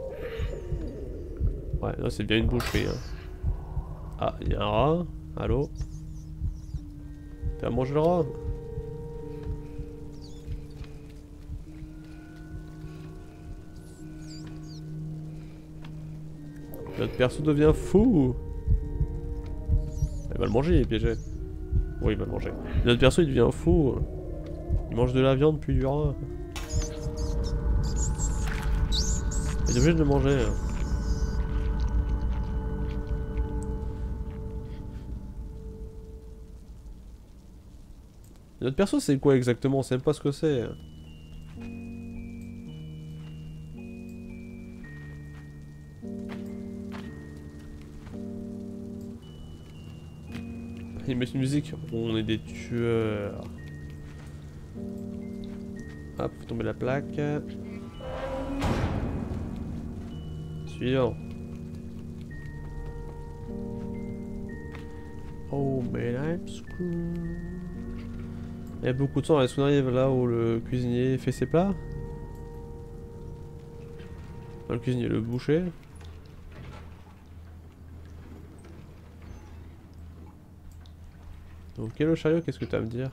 Ouais, là c'est bien une boucherie. Hein. Ah, il y a un rat. Allô? T'as mangé le rat? Notre perso devient fou. Il va le manger, il est piégé. Oui, il va le manger. Notre perso il devient fou. Il mange de la viande puis du rat. Il est obligé de le manger. Notre perso c'est quoi exactement? On sait même pas ce que c'est. Ils mettent une musique, on est des tueurs. Hop, faut tomber la plaque. Suivant. Oh, mais I'm screwed. Il y a beaucoup de temps, est-ce qu'on arrive là où le cuisinier fait ses plats? Enfin, le cuisinier, le boucher. Ok le chariot, qu'est-ce que tu as à me dire?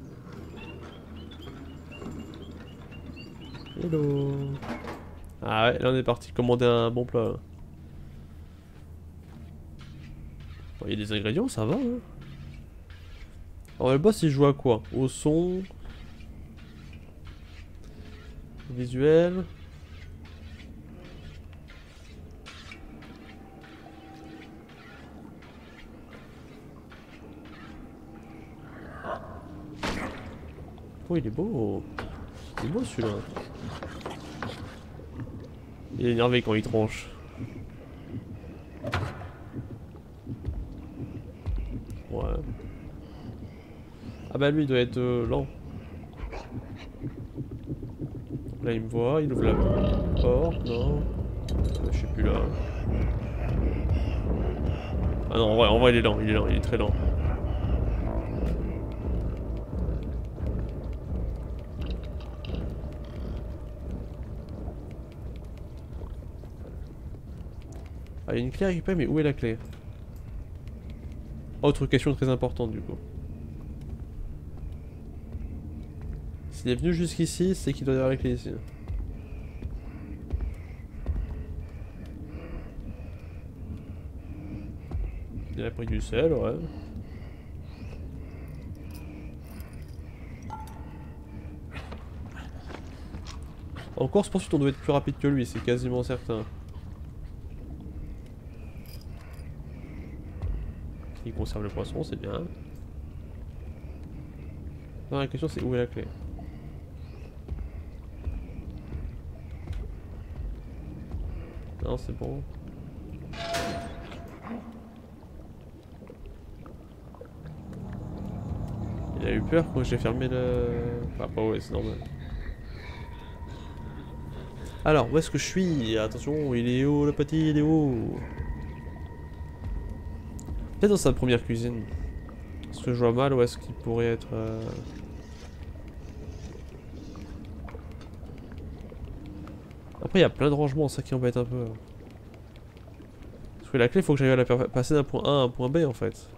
Hello. Ah ouais, là on est parti commander un bon plat. Bon, il y a des ingrédients, ça va. Hein. Alors le boss il joue à quoi? Au son, visuel. Oh il est beau. Il est beau celui-là. Il est énervé quand il tranche. Ouais. Ah bah lui il doit être euh, lent. Là il me voit, il ouvre la porte, non. Euh, je sais plus là. Ah non en vrai, en vrai il est lent, il est lent, il est très lent. Ah, il y a une clé à récupérer, mais où est la clé? Autre question très importante du coup. S'il est venu jusqu'ici, c'est qu'il doit y avoir la clé ici. Il a pris du sel, ouais. En course poursuite, on doit être plus rapide que lui, c'est quasiment certain. Il conserve le poisson, c'est bien. Non, la question c'est où est la clé? Non, c'est bon. Il a eu peur quand j'ai fermé le... Enfin, pas ouais, c'est normal. Alors, où est-ce que je suis? Attention, il est haut le petit, il est haut. Peut-être dans sa première cuisine. Est-ce que je vois mal ou est-ce qu'il pourrait être... Euh... Après, il y a plein de rangements, ça qui embête un peu. Parce que la clé, il faut que j'arrive à la passer d'un point A à un point B en fait.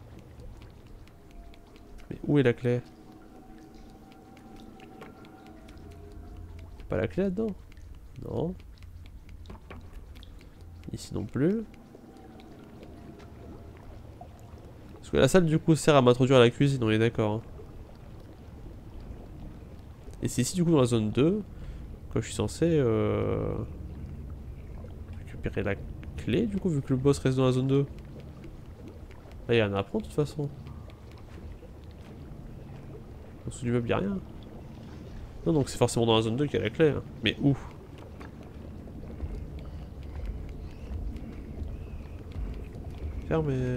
Mais où est la clé? Pas la clé là-dedans? Non. Ici non plus. Parce que la salle du coup sert à m'introduire à la cuisine, on est d'accord. Hein. Et c'est ici du coup dans la zone deux que je suis censé euh... récupérer la clé du coup vu que le boss reste dans la zone deux. Là il y a un apprend de toute façon. En dessous du meuble y'a rien. Non donc c'est forcément dans la zone deux qu'il y a la clé. Hein. Mais où? Fermé.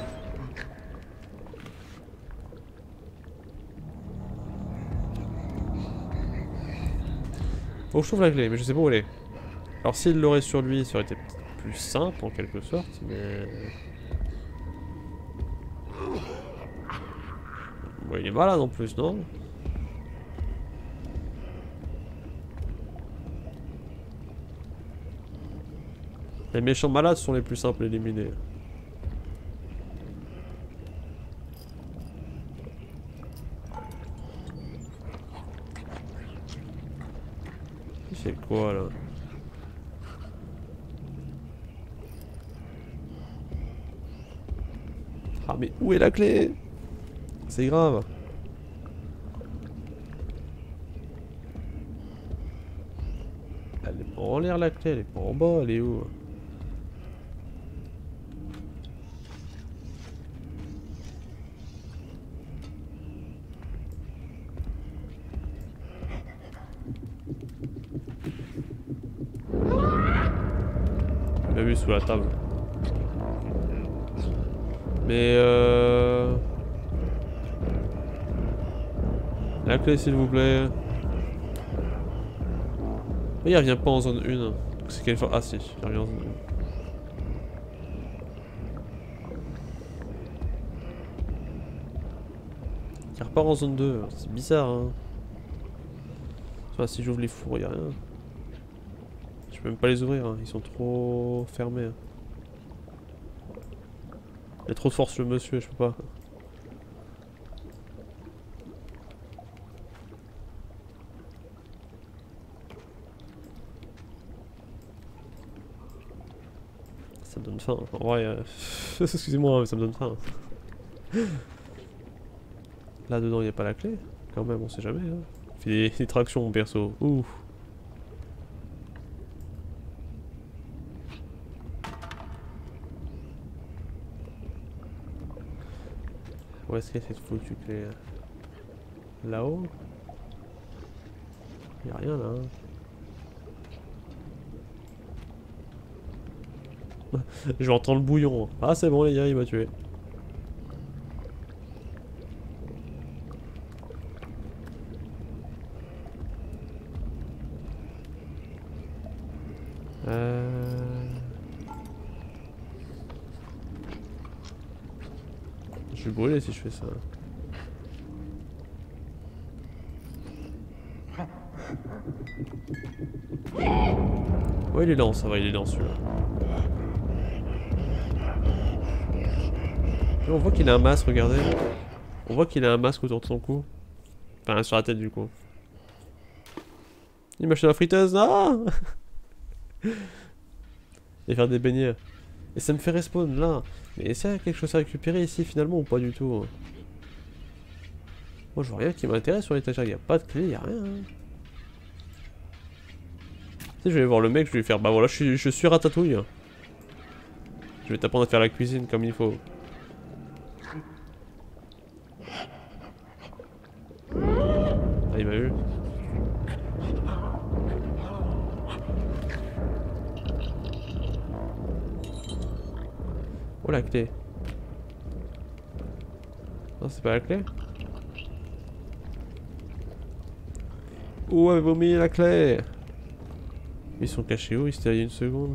Bon, je trouve la clé, mais je sais pas où elle est. Alors, s'il l'aurait sur lui, ça aurait été plus simple en quelque sorte, mais. Bon, il est malade en plus, non? Les méchants malades sont les plus simples à éliminer. C'est quoi là? Ah mais où est la clé? C'est grave. Elle est pas en l'air la clé, elle est pas en bas, elle est où? On l'a vu sous la table. Mais euh... la clé s'il vous plaît. Mais il revient pas en zone un. C'est quelle fois? Ah si, il revient en zone un. Il repart en zone deux, c'est bizarre hein. Enfin, si j'ouvre les fours, y'a rien. Je peux même pas les ouvrir, hein. Ils sont trop fermés. Hein. Il y a trop de force le monsieur, je peux pas. Ça me donne faim, en vrai. Euh... Excusez-moi, mais ça me donne faim. Là dedans, il n'y a pas la clé. Quand même, on sait jamais. Hein. Il fait des, des tractions, mon perso. Ouh. Où est-ce qu'il y a cette foutue clé? Là-haut? Y'a rien là. Hein. Je vais entendre le bouillon. Ah c'est bon les gars, il m'a tué. Euh... Je vais brûler si je fais ça. Ouais il est lent, ça va, il est lent celui-là. On voit qu'il a un masque, regardez. On voit qu'il a un masque autour de son cou. Enfin sur la tête du coup. Une machine à friteuse, non. Et faire des beignets. Et ça me fait respawn là. Mais est-ce qu'il y a quelque chose à récupérer ici finalement ou pas du tout? Moi je vois rien qui m'intéresse sur l'étagère, il n'y a pas de clé, il n'y a rien. Hein. Tu sais, je vais voir le mec, je vais lui faire bah voilà, je suis, je suis ratatouille. Je vais t'apprendre à faire la cuisine comme il faut. Ah il m'a eu. Oh la clé. Non c'est pas la clé. Où avez-vous mis la clé? Ils sont cachés où? Ils étaient il y a une seconde.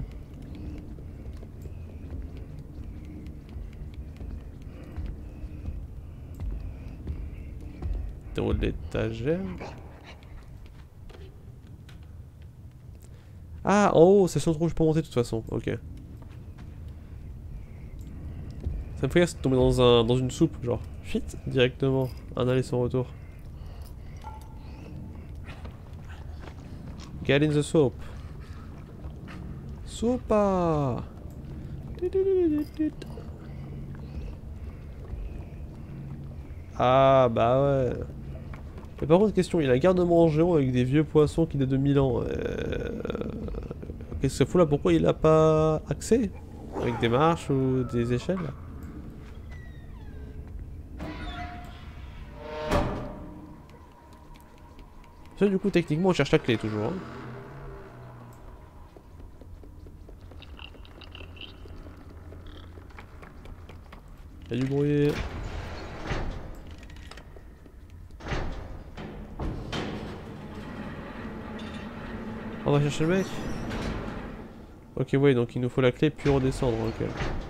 T'es en haut de l'étagère. Ah en haut, c'est le centre où je peux monter de toute façon, ok. Ça me fait de tomber dans, un, dans une soupe, genre, fuite directement, un aller sans retour. Get in the soup. Soupa. Ah bah ouais. Mais par contre, question, il y a un garde-manger géant avec des vieux poissons qui datent de mille ans. Euh... Qu'est-ce que ça fout là? Pourquoi il a pas accès? Avec des marches ou des échelles? Ça, du coup, techniquement, on cherche la clé toujours. Hein. Il y a du bruit. On va chercher le mec. Ok, ouais, donc il nous faut la clé puis redescendre. Ok.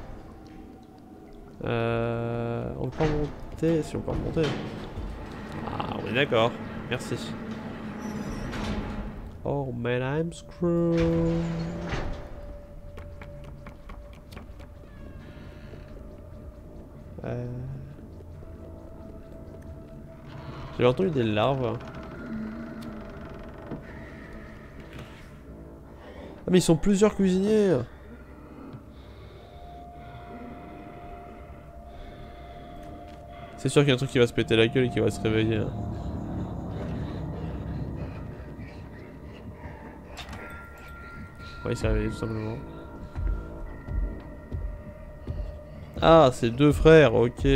Euh, on peut pas monter. Si on peut remonter. Ah, on est d'accord. Merci. Oh man, I'm screwed. Euh... J'ai entendu des larves. Ah mais ils sont plusieurs cuisiniers. C'est sûr qu'il y a un truc qui va se péter la gueule et qui va se réveiller. Ouais, il s'est réveillé tout simplement. Ah, c'est deux frères, ok.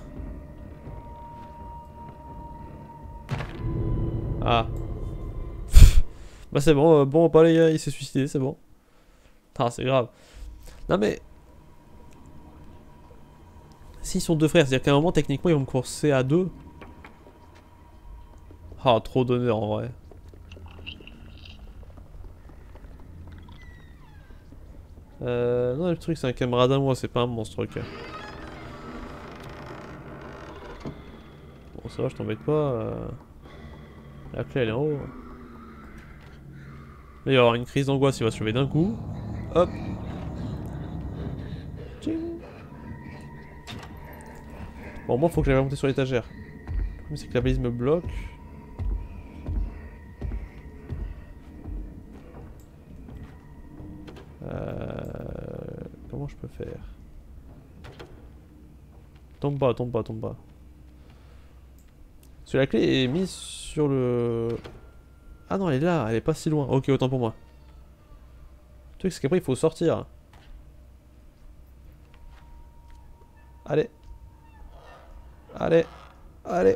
Ah. Bah c'est bon, euh, bon pas les gars, il s'est suicidé, c'est bon. Ah, c'est grave. Non mais... S'ils sont deux frères, c'est-à-dire qu'à un moment, techniquement, ils vont me courser à deux. Ah, trop d'honneur en vrai. Euh, non, le truc, c'est un camarade à moi, c'est pas un monstre, ok. Bon ça va, je t'embête pas. Euh... La clé elle est en haut. Là il va y avoir une crise d'angoisse, il va se lever d'un coup. Hop. Tching. Bon moi faut que j'aille monter sur l'étagère. Le problème c'est que la balise me bloque. Euh... Comment je peux faire? Tombe pas, tombe pas, tombe pas. Parce que la clé est mise sur le... Ah non, elle est là, elle est pas si loin. Ok, autant pour moi. Le truc, c'est qu'après, il faut sortir. Allez. Allez. Allez.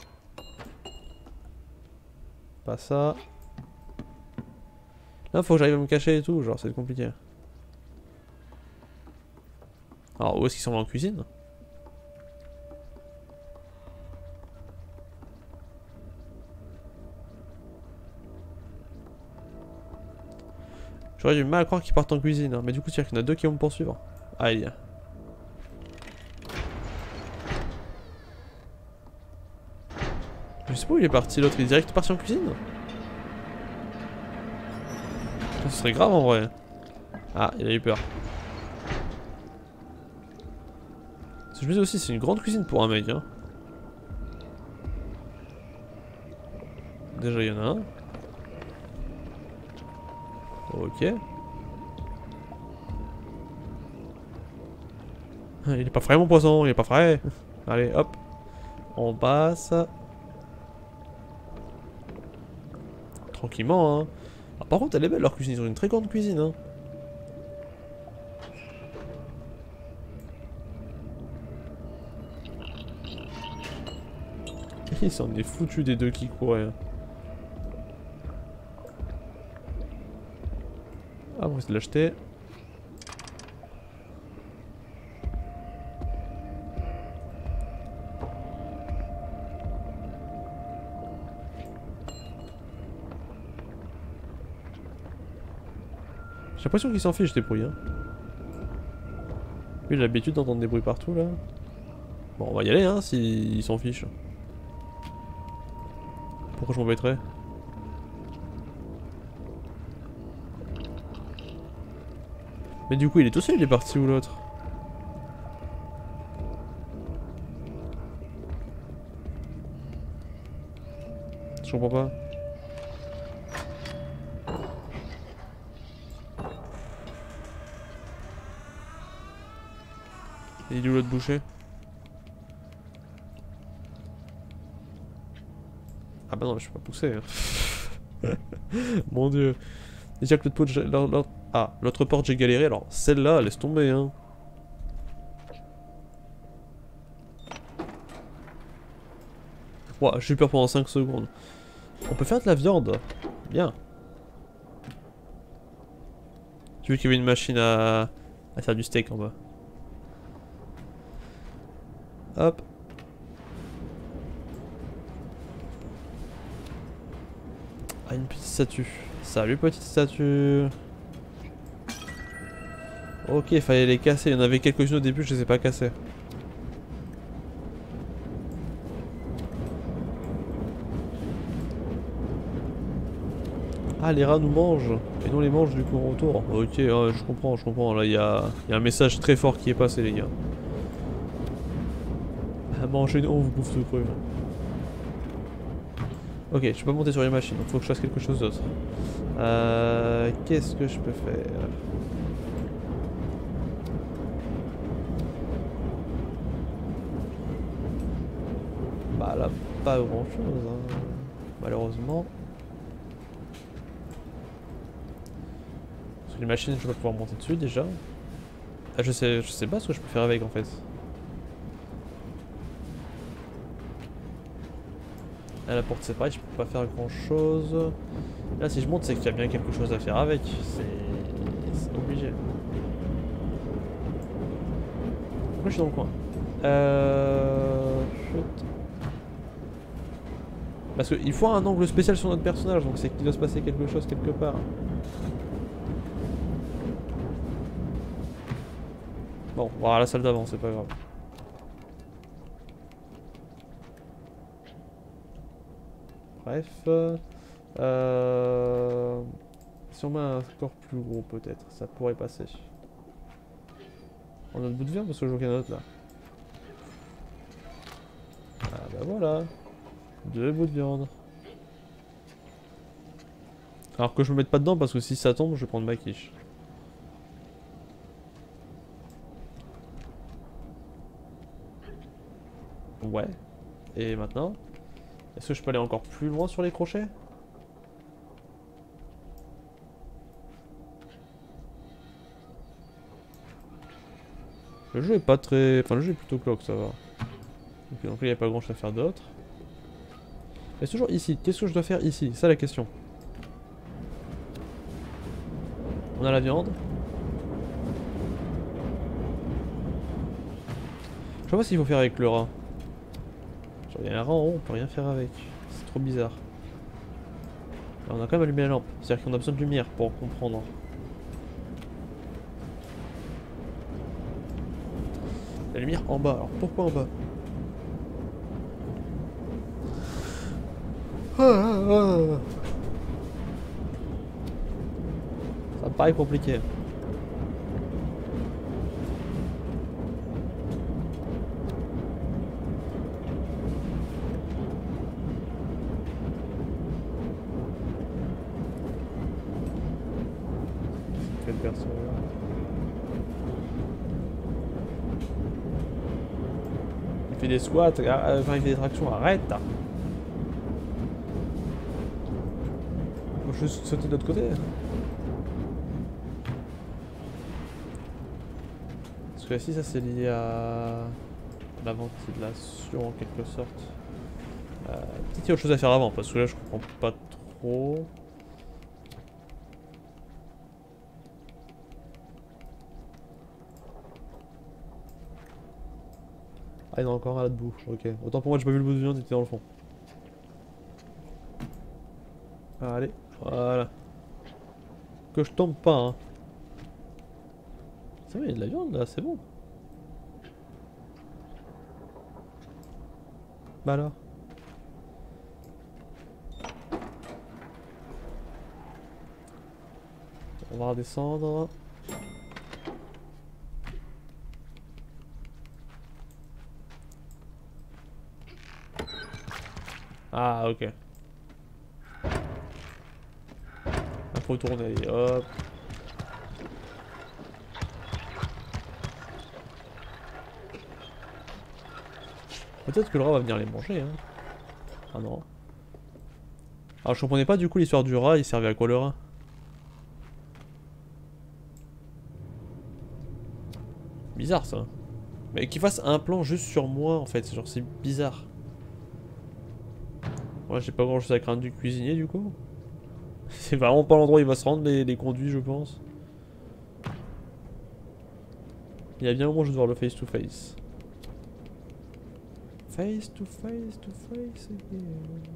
Pas ça. Là, faut que j'arrive à me cacher et tout, genre, c'est compliqué. Alors, où est-ce qu'ils sont en cuisine? J'aurais du mal à croire qu'ils partent en cuisine, hein. Mais du coup, c'est-à-dire qu'il y en a deux qui vont me poursuivre. Aïe. Je sais pas où il est parti l'autre, il est direct parti en cuisine? Ce serait grave en vrai. Ah, il a eu peur. Ce que je me dis aussi, c'est une grande cuisine pour un mec, hein. Déjà, il y en a un. Ok. Il est pas frais mon poisson, il est pas frais. Allez, hop. On passe. Tranquillement, hein. Ah, par contre, elle est belle leur cuisine, ils ont une très grande cuisine, hein. Il s'en est foutu des deux qui couraient. Ah, on va essayer de l'acheter. J'ai l'impression qu'il s'en fiche des bruits. Hein. Lui, il a l'habitude d'entendre des bruits partout là. Bon, on va y aller hein, s'il s'en fiche. Pourquoi je m'embêterais? Mais du coup, il est tout seul, il est parti où l'autre? Je comprends pas. Il est où l'autre boucher? Ah bah non, je peux pas pousser. Hein. Mon dieu. Déjà que l'autre porte, ah, l'autre porte j'ai galéré, alors celle-là, laisse tomber hein. Ouah, j'ai eu peur pendant cinq secondes. On peut faire de la viande. Bien. Tu veux qu'il y avait une machine à... à faire du steak en bas. Hop. Ah, une petite statue. Salut petite statue. Ok, il fallait les casser. Il y en avait quelques-unes au début, je les ai pas cassées. Ah, les rats nous mangent. Et nous on les mange du coup en retour. Ok, ouais, je comprends, je comprends. Là, il y a... y a un message très fort qui est passé, les gars. Ah, mangez-nous, on vous bouffe tout cru. Ok, je peux pas monter sur les machines, donc faut que je fasse quelque chose d'autre. Euh, Qu'est-ce que je peux faire? Bah là, pas grand chose, hein. Malheureusement. Parce que les machines, je vais pas pouvoir monter dessus déjà. Ah, je sais, je sais pas ce que je peux faire avec en fait. À la porte c'est pareil, je peux pas faire grand chose. Là si je monte c'est qu'il y a bien quelque chose à faire avec. C'est obligé. Moi je suis dans le coin. Euh... Chut. Parce qu'il faut un angle spécial sur notre personnage, donc c'est qu'il doit se passer quelque chose quelque part. Bon, on va à la salle d'avant, c'est pas grave. Bref. Euh... Si on met un score plus gros peut-être, ça pourrait passer. En autre bout de viande parce que je vois qu'il y en a d'autres là. Ah bah voilà. Deux bouts de viande. Alors que je me mette pas dedans parce que si ça tombe, je vais prendre ma quiche. Ouais. Et maintenant, est-ce que je peux aller encore plus loin sur les crochets? Le jeu est pas très... Enfin le jeu est plutôt cloque, ça va. Ok, donc là il n'y a pas grand chose à faire d'autre. Et toujours ici, qu'est-ce que je dois faire ici? C'est ça la question. On a la viande. Je sais pas s'il faut faire avec le rat. Genre il y a un rat en haut, on peut rien faire avec. C'est trop bizarre. Là, on a quand même allumé la lampe. C'est-à-dire qu'on a besoin de lumière pour comprendre. La lumière en bas, alors pourquoi en bas? Ça me paraît compliqué. Quel perso là? Il fait des squats, euh, enfin il fait des tractions, arrête! Faut juste sauter de l'autre côté. Parce que si ça c'est lié à la ventilation en quelque sorte. Euh, Peut-être qu'il y a autre chose à faire avant parce que là je comprends pas trop. Ah il y en a encore un là-debout, ok. Autant pour moi j'ai pas vu le bout de viande, il était dans le fond. Allez, voilà. Que je tombe pas hein. C'est vrai, il y a de la viande là, c'est bon. Bah alors. On va redescendre. Ah ok. Il faut tourner, hop. Peut-être que le rat va venir les manger hein. Ah non. Alors je comprenais pas du coup l'histoire du rat, il servait à quoi le rat? Bizarre ça. Mais qu'il fasse un plan juste sur moi en fait, genre c'est bizarre. Moi j'ai pas grand chose à craindre du cuisinier du coup. C'est vraiment pas l'endroit où il va se rendre les, les conduits je pense. Il y a bien un moment où je vais voir le face to face. Face to face to face again.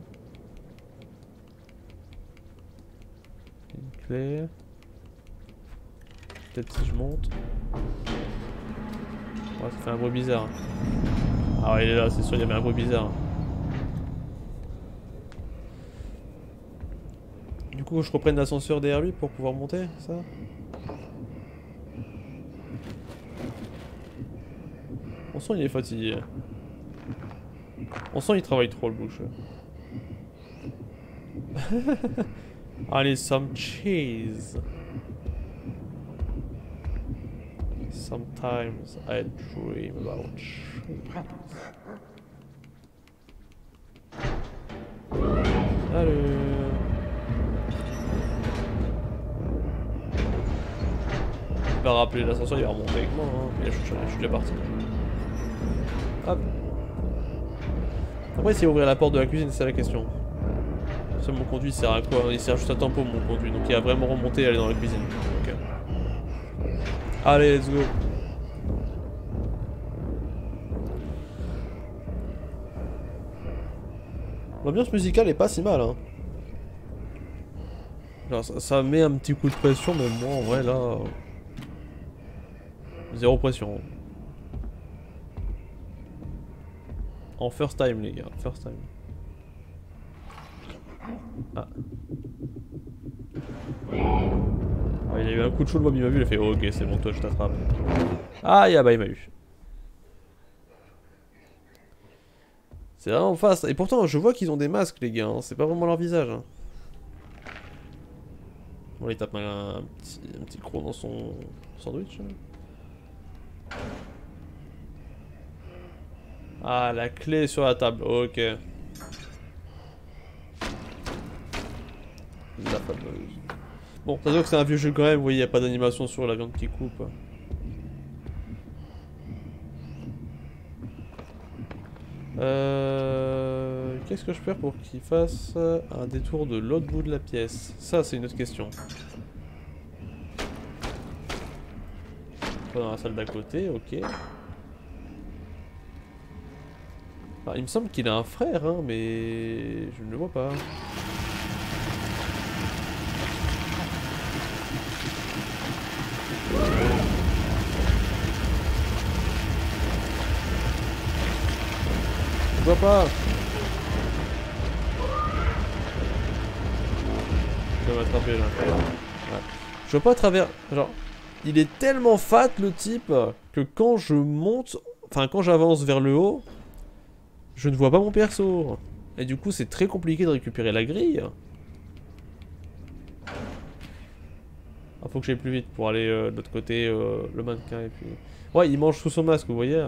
Une clé. Peut-être si je monte. Ouais, ça fait un bruit bizarre. Ah ouais, il est là, c'est sûr, il y avait un bruit bizarre. Du coup, je reprenne l'ascenseur derrière lui pour pouvoir monter, ça? On sent il est fatigué. On sent il travaille trop le bouche. Allez, some cheese. Sometimes I dream about cheese. Allez. Il va rappeler l'ascenseur, il va remonter avec moi. Hein. Mais je, je, je suis déjà parti. Hop. Après, c'est ouvrir la porte de la cuisine, c'est la question. Ça, mon conduit, il sert à quoi? Il sert juste à tempo, mon conduit. Donc, il va vraiment remonter et aller dans la cuisine. Ok. Allez, let's go. L'ambiance musicale est pas si mal, hein. Genre, ça, ça met un petit coup de pression, mais moi, en vrai, là... Euh... Zéro pression. En first time, les gars. First time. Ah. Ah, il a eu un coup de chaud, le mob il m'a vu, il a fait oh, ok c'est bon toi je t'attrape. Ah, ah bah il m'a eu. C'est vraiment face. Et pourtant je vois qu'ils ont des masques les gars, hein. C'est pas vraiment leur visage. Hein. Bon il tape un, un, petit, un petit croc dans son sandwich. Hein. Ah la clé sur la table, ok. La fameuse. Bon, ça veut dire que c'est un vieux jeu quand même, vous voyez, il n'y a pas d'animation sur la viande qui coupe. Euh... Qu'est-ce que je peux faire pour qu'il fasse un détour de l'autre bout de la pièce? Ça, c'est une autre question. Pas dans la salle d'à côté, ok. Alors, il me semble qu'il a un frère, hein, mais je ne le vois pas. Je vois pas. Je vais m'attraper là. Ouais. Je vois pas à travers. Genre, il est tellement fat le type que quand je monte, enfin quand j'avance vers le haut, je ne vois pas mon perso. Et du coup, c'est très compliqué de récupérer la grille. Ah, faut que j'aille plus vite pour aller euh, de l'autre côté, euh, le mannequin et puis. Ouais, il mange sous son masque, vous voyez.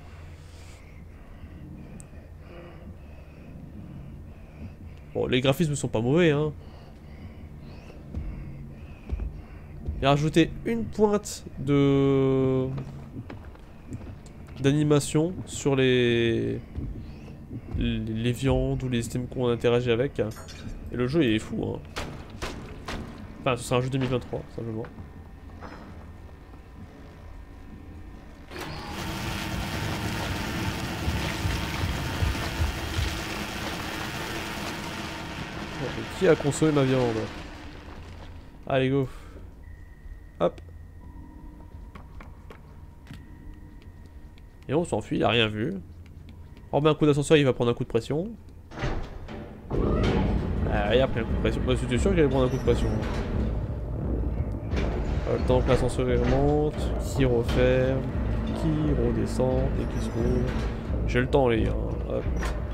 Bon, les graphismes sont pas mauvais, hein. Il a rajouté une pointe de d'animation sur les... les les viandes ou les systèmes qu'on interagit avec. Et le jeu il est fou, hein. Enfin, ce sera un jeu deux mille vingt-trois, simplement. Qui a consommé ma viande? Allez, go. Hop. Et on s'enfuit, il a rien vu. On remet un coup d'ascenseur, il va prendre un coup de pression. Ah, il a pris un coup de pression. Bah, c'était sûr qu'il allait prendre un coup de pression. Euh, le temps que l'ascenseur remonte, qui referme, qui redescend et qui se roule. J'ai le temps, les gars. Hop.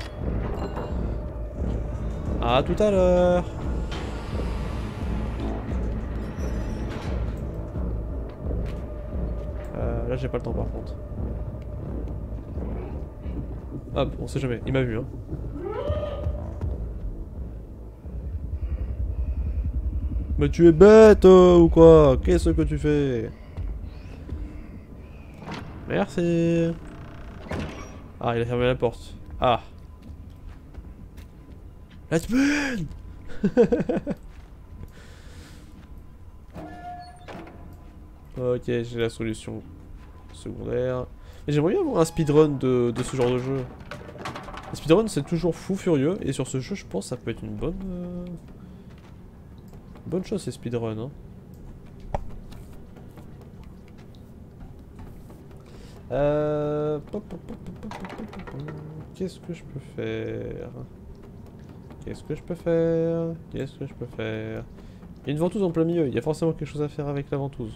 À tout à l'heure. Euh, là j'ai pas le temps par contre. Hop, on sait jamais, il m'a vu hein. Mais tu es bête euh, ou quoi? Qu'est-ce que tu fais? Merci. Ah, il a fermé la porte. Ah. Let's burn. Ok, j'ai la solution secondaire. Mais j'aimerais bien avoir un speedrun de, de ce genre de jeu. Le speedrun c'est toujours fou furieux et sur ce jeu je pense que ça peut être une bonne... Euh... Bonne chose ces speedruns hein. Euh... Qu'est-ce que je peux faire? Qu'est-ce que je peux faire? Qu'est-ce que je peux faire? Il y a une ventouse en plein milieu, il y a forcément quelque chose à faire avec la ventouse.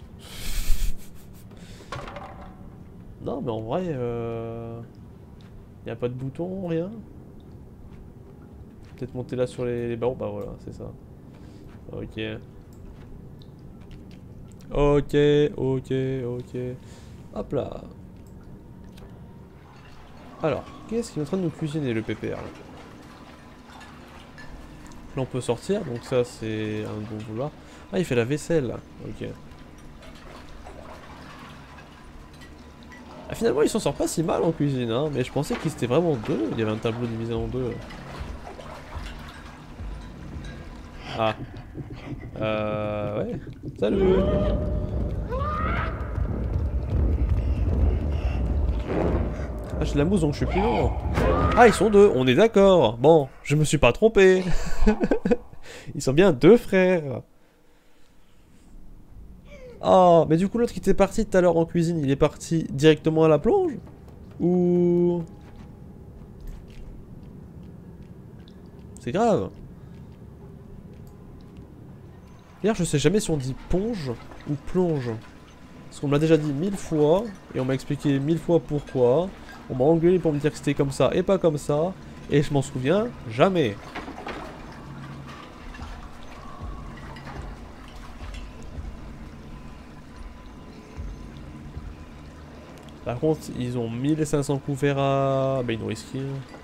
Non mais en vrai, euh... il n'y a pas de bouton, rien. Peut-être monter là sur les, les barreaux, bah voilà, c'est ça. Ok. Ok, ok, ok. Hop là. Alors, qu'est-ce qu'il est en train de nous cuisiner le pépère là? Là on peut sortir, donc ça c'est un bon vouloir. Ah il fait la vaisselle là, ok. Ah, finalement il s'en sort pas si mal en cuisine hein, mais je pensais qu'il était vraiment deux, il y avait un tableau divisé en deux. Ah. Euh... Ouais. Salut. Ah j'ai de la mousse donc je suis plus lent. Ah ils sont deux, on est d'accord. Bon, je me suis pas trompé. Ils sont bien deux frères. Oh, mais du coup l'autre qui était parti tout à l'heure en cuisine, il est parti directement à la plonge? Ou... C'est grave. D'ailleurs, je sais jamais si on dit ponge ou plonge. Parce qu'on me l'a déjà dit mille fois, et on m'a expliqué mille fois pourquoi. On m'a engueulé pour me dire que c'était comme ça et pas comme ça, et je m'en souviens jamais. Par contre, ils ont mille cinq cents couverts à... Bah, ils nous risquent.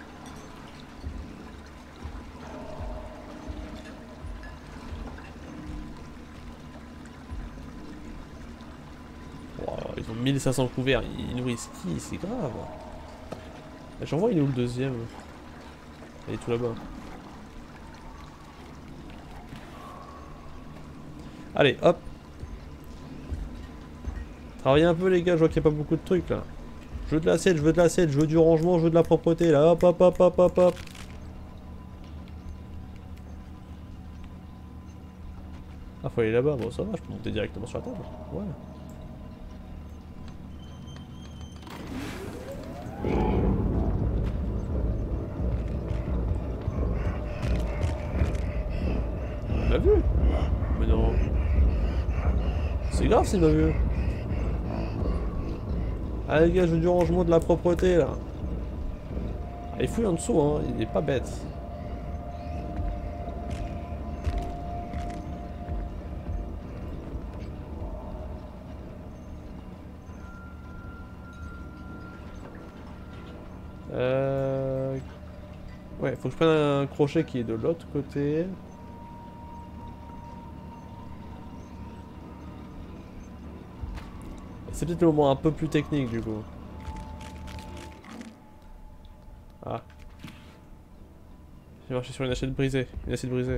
Wow, ils ont mille cinq cents couverts, ils nous risquent, c'est grave. J'en vois, il est où le deuxième? Il est tout là-bas. Allez, hop. Travaillez un peu les gars, je vois qu'il n'y a pas beaucoup de trucs là. Je veux de l'assiette, je veux de l'assiette, je veux du rangement, je veux de la propreté là, hop hop hop hop hop hop. Ah, faut aller là-bas, bon ça va, je peux monter directement sur la table. Ouais. Il m'a vu. Mais non. C'est grave s'il m'a vu. Ah les gars, je veux du rangement, de la propreté là. Ah, il fouille en dessous, hein, il est pas bête. Euh... Ouais, faut que je prenne un crochet qui est de l'autre côté. C'est peut-être le moment un peu plus technique du coup. Ah. J'ai marché sur une assiette brisée. Une assiette brisée.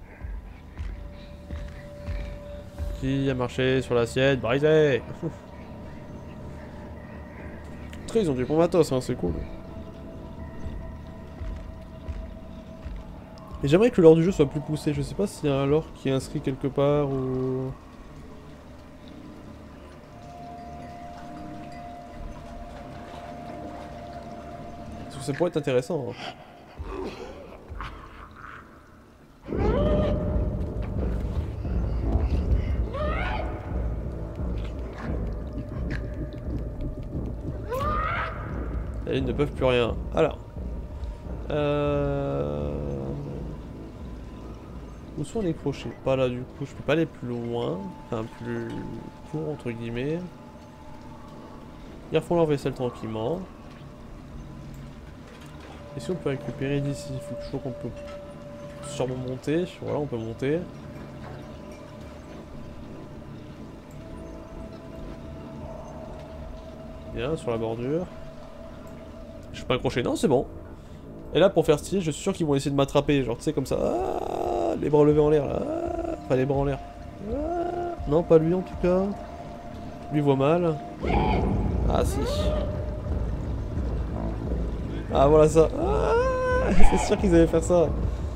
Qui a marché sur l'assiette brisée? Très, ils ont du bon matos, hein, c'est cool. Et j'aimerais que le lore du jeu soit plus poussé. Je sais pas s'il y a un lore qui est inscrit quelque part ou... Ça pourrait être intéressant. Et ils ne peuvent plus rien. Alors. Euh... Où sont les crochets? Pas là du coup, je peux pas aller plus loin. Enfin plus court entre guillemets. Ils refont leur vaisselle tranquillement. Et si on peut récupérer d'ici? Il faut toujours qu'on peut sûrement monter. Voilà, on peut monter. Bien, sur la bordure. Je fais pas un crochet, non, c'est bon. Et là, pour faire style, je suis sûr qu'ils vont essayer de m'attraper. Genre, tu sais, comme ça. Ah, les bras levés en l'air, là. Ah, enfin, les bras en l'air. Ah, non, pas lui en tout cas. Lui voit mal. Ah, si. Ah voilà ça. Ah, c'est sûr qu'ils allaient faire ça.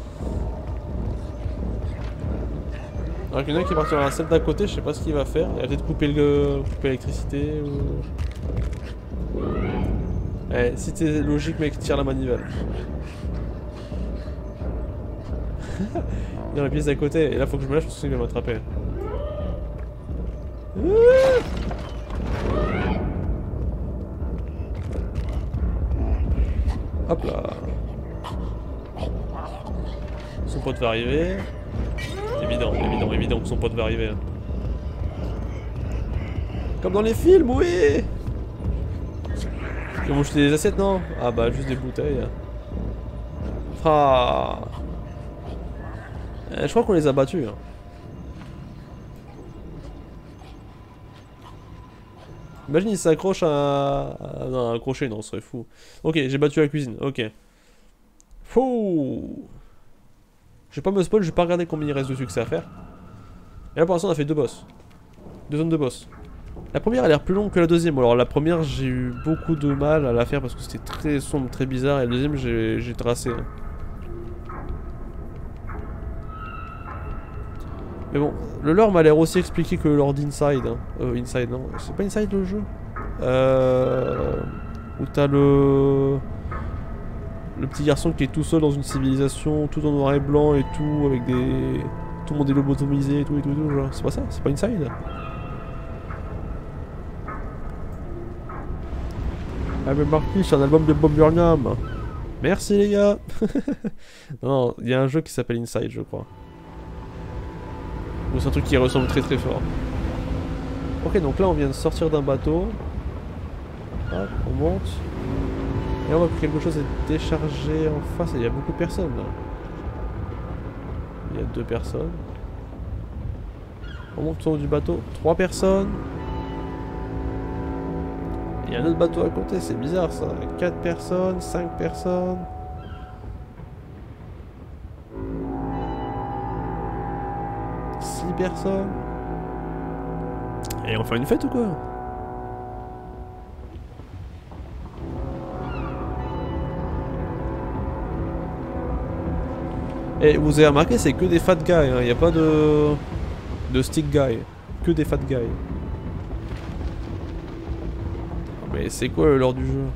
Alors qu'il y en a qui est parti dans la salle d'à côté, je sais pas ce qu'il va faire. Il va peut-être couper le couper l'électricité ou... Eh, si t'es logique mec, tire la manivelle. Dans la pièce d'à côté, et là faut que je me lâche parce qu'il va m'attraper. Hop là. Son pote va arriver. Évident, évident, évident que son pote va arriver. Comme dans les films, oui. Ils vont jeter des assiettes, non? Ah bah juste des bouteilles. Ah. Eh, je crois qu'on les a battus. Hein. Imagine, il s'accroche à... à... Non, un crochet, non, ce serait fou. Ok, j'ai battu la cuisine, ok. Fou. Je vais pas me spoil, je vais pas regarder combien il reste de succès à faire. Et là, pour l'instant, on a fait deux boss. Deux zones de boss. La première a l'air plus longue que la deuxième. Alors, la première, j'ai eu beaucoup de mal à la faire parce que c'était très sombre, très bizarre. Et la deuxième, j'ai tracé. Mais bon, le lore m'a l'air aussi expliqué que le lore d'Inside. Hein. Euh, Inside, non. C'est pas Inside le jeu euh... Où t'as le... Le petit garçon qui est tout seul dans une civilisation, tout en noir et blanc et tout, avec des... tout le monde est lobotomisé et tout et tout, et tout genre. C'est pas ça, c'est pas Inside. Ah mais Marquis, c'est un album de Bob Burnham. Merci les gars. Non, il y a un jeu qui s'appelle Inside je crois. Ou c'est un truc qui ressemble très très fort. Ok, donc là on vient de sortir d'un bateau. Hop, on monte. Et on voit que quelque chose est déchargé en face et il y a beaucoup de personnes là. Il y a deux personnes. On monte au haut du bateau. Trois personnes. Il y a un autre bateau à côté, c'est bizarre ça. Quatre personnes, cinq personnes. Six personnes. Et on fait une fête ou quoi? Et vous avez remarqué, c'est que des fat guys, il hein. n'y a pas de... de stick guy. Que des fat guys. Mais c'est quoi l'heure du jeu?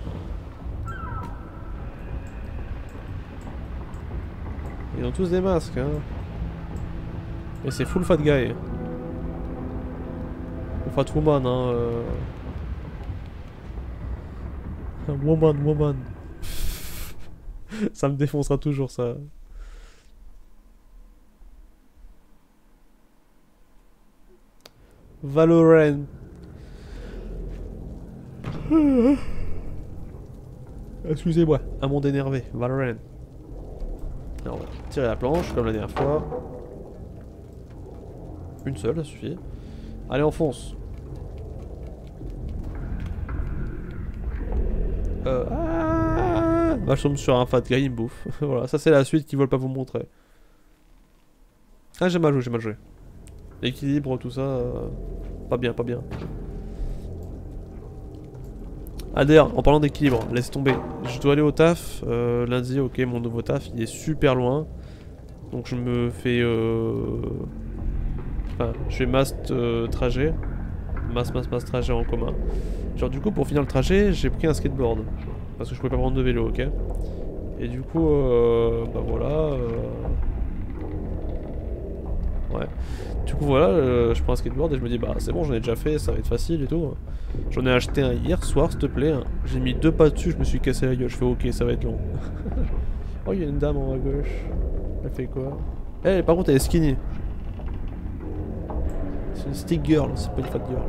Ils ont tous des masques, hein. Et c'est full fat guy. Ou fat woman, hein. Euh... Woman, woman. Ça me défoncera toujours, ça. Valorant. Excusez-moi, un monde énervé. Valorant. Alors, on va tirer la planche comme la dernière fois. Une seule, ça suffit. Allez, on fonce. Euh. Ah bah, je tombe sur un fat guy, il me bouffe. Voilà, ça c'est la suite qu'ils veulent pas vous montrer. Ah, j'ai mal joué, j'ai mal joué. L'équilibre, tout ça. Euh... Pas bien, pas bien. Ah d'ailleurs, en parlant d'équilibre, laisse tomber. Je dois aller au taf. Euh, lundi, ok, mon nouveau taf, il est super loin. Donc je me fais... Euh... Enfin, je fais masse euh, trajet. Masse, masse, masse trajet en commun. Genre du coup, pour finir le trajet, j'ai pris un skateboard. Parce que je pouvais pas prendre de vélo, ok. Et du coup, euh, bah voilà... Euh... Ouais. Du coup voilà, euh, je prends un skateboard et je me dis bah c'est bon, j'en ai déjà fait, ça va être facile et tout. J'en ai acheté un hier soir, s'il te plaît. J'ai mis deux pas dessus, je me suis cassé la gueule. Je fais ok, ça va être long. Oh, il y a une dame en haut à gauche. Elle fait quoi? Eh, par contre, elle est skinny. C'est une stick girl, c'est pas une fat girl.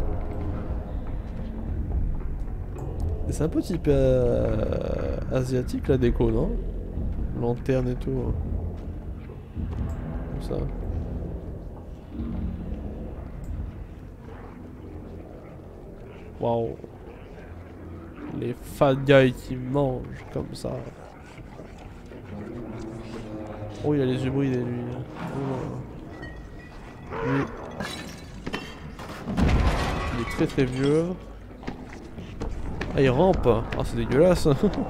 C'est un peu type euh, asiatique la déco, non? Lanterne et tout. Comme ça. Waouh. Les fat guys qui mangent comme ça. Oh, il a les yeux bridés lui. Oh. Lui. Il est très très vieux. Ah, il rampe. Ah, c'est dégueulasse.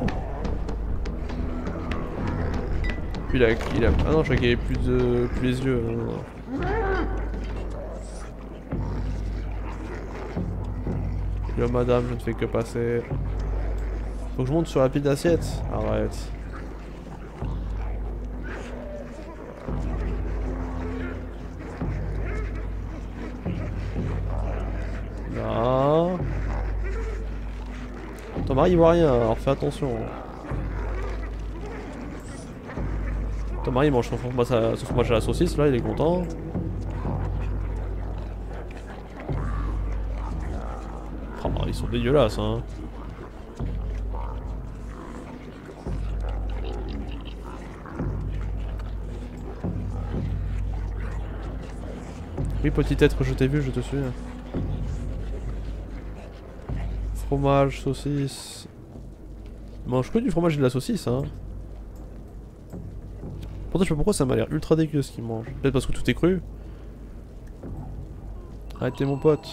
Puis il a, il a... Ah non, je crois qu'il avait plus de... plus les yeux. Non, non. Yo madame, je ne fais que passer. Faut que je monte sur la pile d'assiettes. Arrête. Non. Ton mari il voit rien, alors fais attention. Ton mari il mange son fromage à, son fromage à la saucisse, là il est content. Oh, ils sont dégueulasses, hein. Oui, petit être, je t'ai vu, je te suis. Fromage, saucisse. Je mange que du fromage et de la saucisse, hein. Pourtant, je sais pas pourquoi ça m'a l'air ultra dégueu ce qu'ils mangent. Peut-être parce que tout est cru. Arrêtez, mon pote.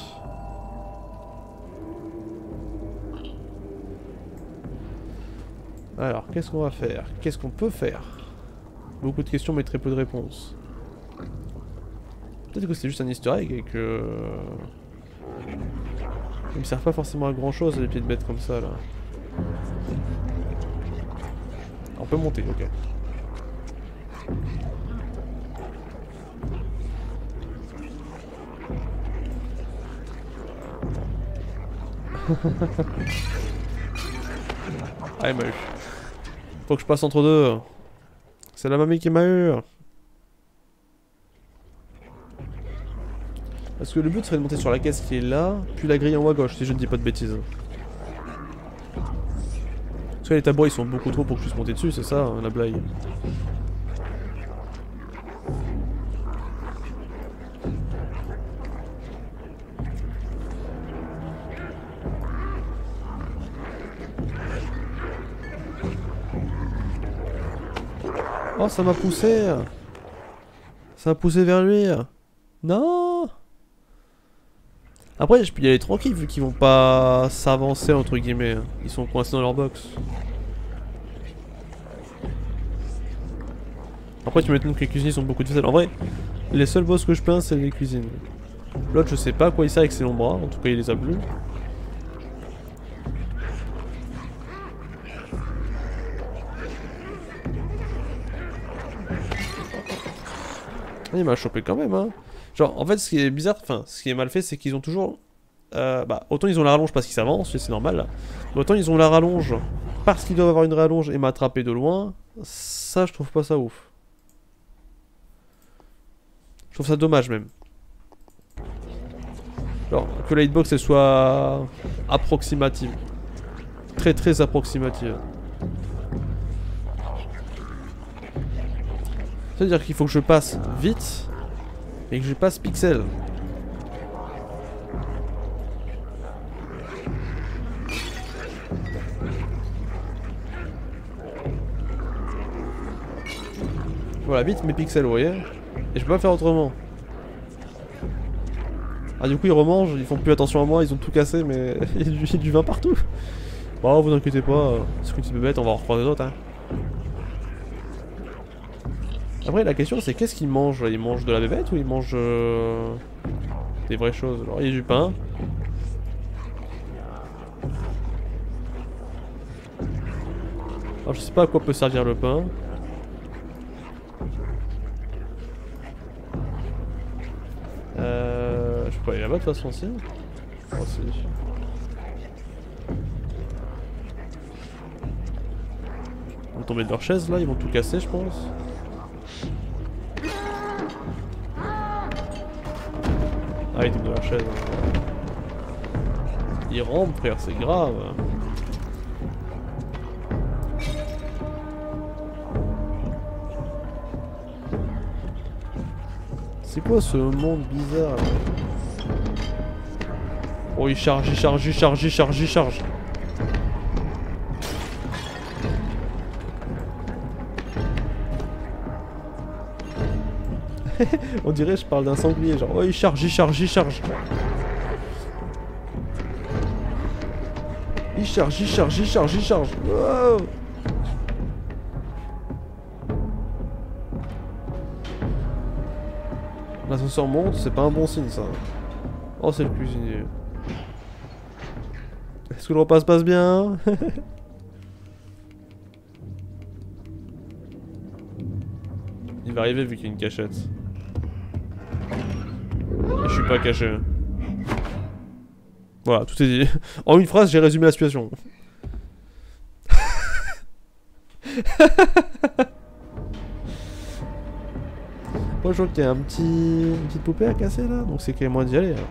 Alors, qu'est-ce qu'on va faire? Qu'est-ce qu'on peut faire? Beaucoup de questions mais très peu de réponses. Peut-être que c'est juste un easter egg et que... Ils me servent pas forcément à grand chose les pieds de bête comme ça là. On peut monter, ok. Ah, il m'a eu. Faut que je passe entre deux. C'est la mamie qui m'a eu. Parce que le but serait de monter sur la caisse qui est là, puis la grille en haut à gauche, si je ne dis pas de bêtises. Parce que les tabourets ils sont beaucoup trop pour que je puisse monter dessus, c'est ça hein, la blague. Oh, ça m'a poussé. Ça m'a poussé vers lui. Non. Après, je peux y aller tranquille vu qu'ils vont pas s'avancer entre guillemets. Ils sont coincés dans leur box. Après, tu m'étonnes que les cuisiniers sont beaucoup de ficelles. En vrai, les seuls boss que je plains, c'est les cuisines. L'autre, je sais pas à quoi il sert avec ses longs bras. En tout cas, il les a plus. Il m'a chopé quand même, hein. Genre, en fait, ce qui est bizarre, enfin, ce qui est mal fait, c'est qu'ils ont toujours... Euh, bah, autant ils ont la rallonge parce qu'ils s'avancent, c'est normal, là. Mais autant ils ont la rallonge parce qu'ils doivent avoir une rallonge et m'attraper de loin. Ça, je trouve pas ça ouf. Je trouve ça dommage, même. Genre, que la hitbox, elle soit approximative. Très, très approximative. C'est-à-dire qu'il faut que je passe vite et que je passe pixel. Voilà, vite mes pixels, vous voyez. Et je peux pas faire autrement. Ah, du coup, ils remangent, ils font plus attention à moi, ils ont tout cassé, mais il y a du, il y a du vin partout. Bon, vous inquiétez pas, c'est une petite bébête, on va en recroiser d'autres, hein. Après la question c'est qu'est-ce qu'ils mangent? Ils mangent de la bébête ou ils mangent euh, des vraies choses? Alors il y a du pain. Alors je sais pas à quoi peut servir le pain. Euh, je peux aller là-bas de toute façon aussi. Oh, si. Ils vont tomber de leur chaise là, ils vont tout casser je pense. Ah, il tombe de la chaise. Il rampe, frère, c'est grave. C'est quoi ce monde bizarre là? Oh, il charge, il charge, il charge, il charge, il charge. On dirait je parle d'un sanglier, genre oh il charge, il charge, il charge. Il charge, il charge, il charge, il charge. Wow. L'ascenseur monte, c'est pas un bon signe ça. Oh c'est le cuisinier. Est-ce que le repas se passe bien? Il va arriver vu qu'il y a une cachette. Et je suis pas caché. Voilà, tout est dit. En une phrase, j'ai résumé la situation. Moi, je vois qu'il y a un petit... une petite poupée à casser là, donc c'est qu'il y a moyen d'y aller. Hein.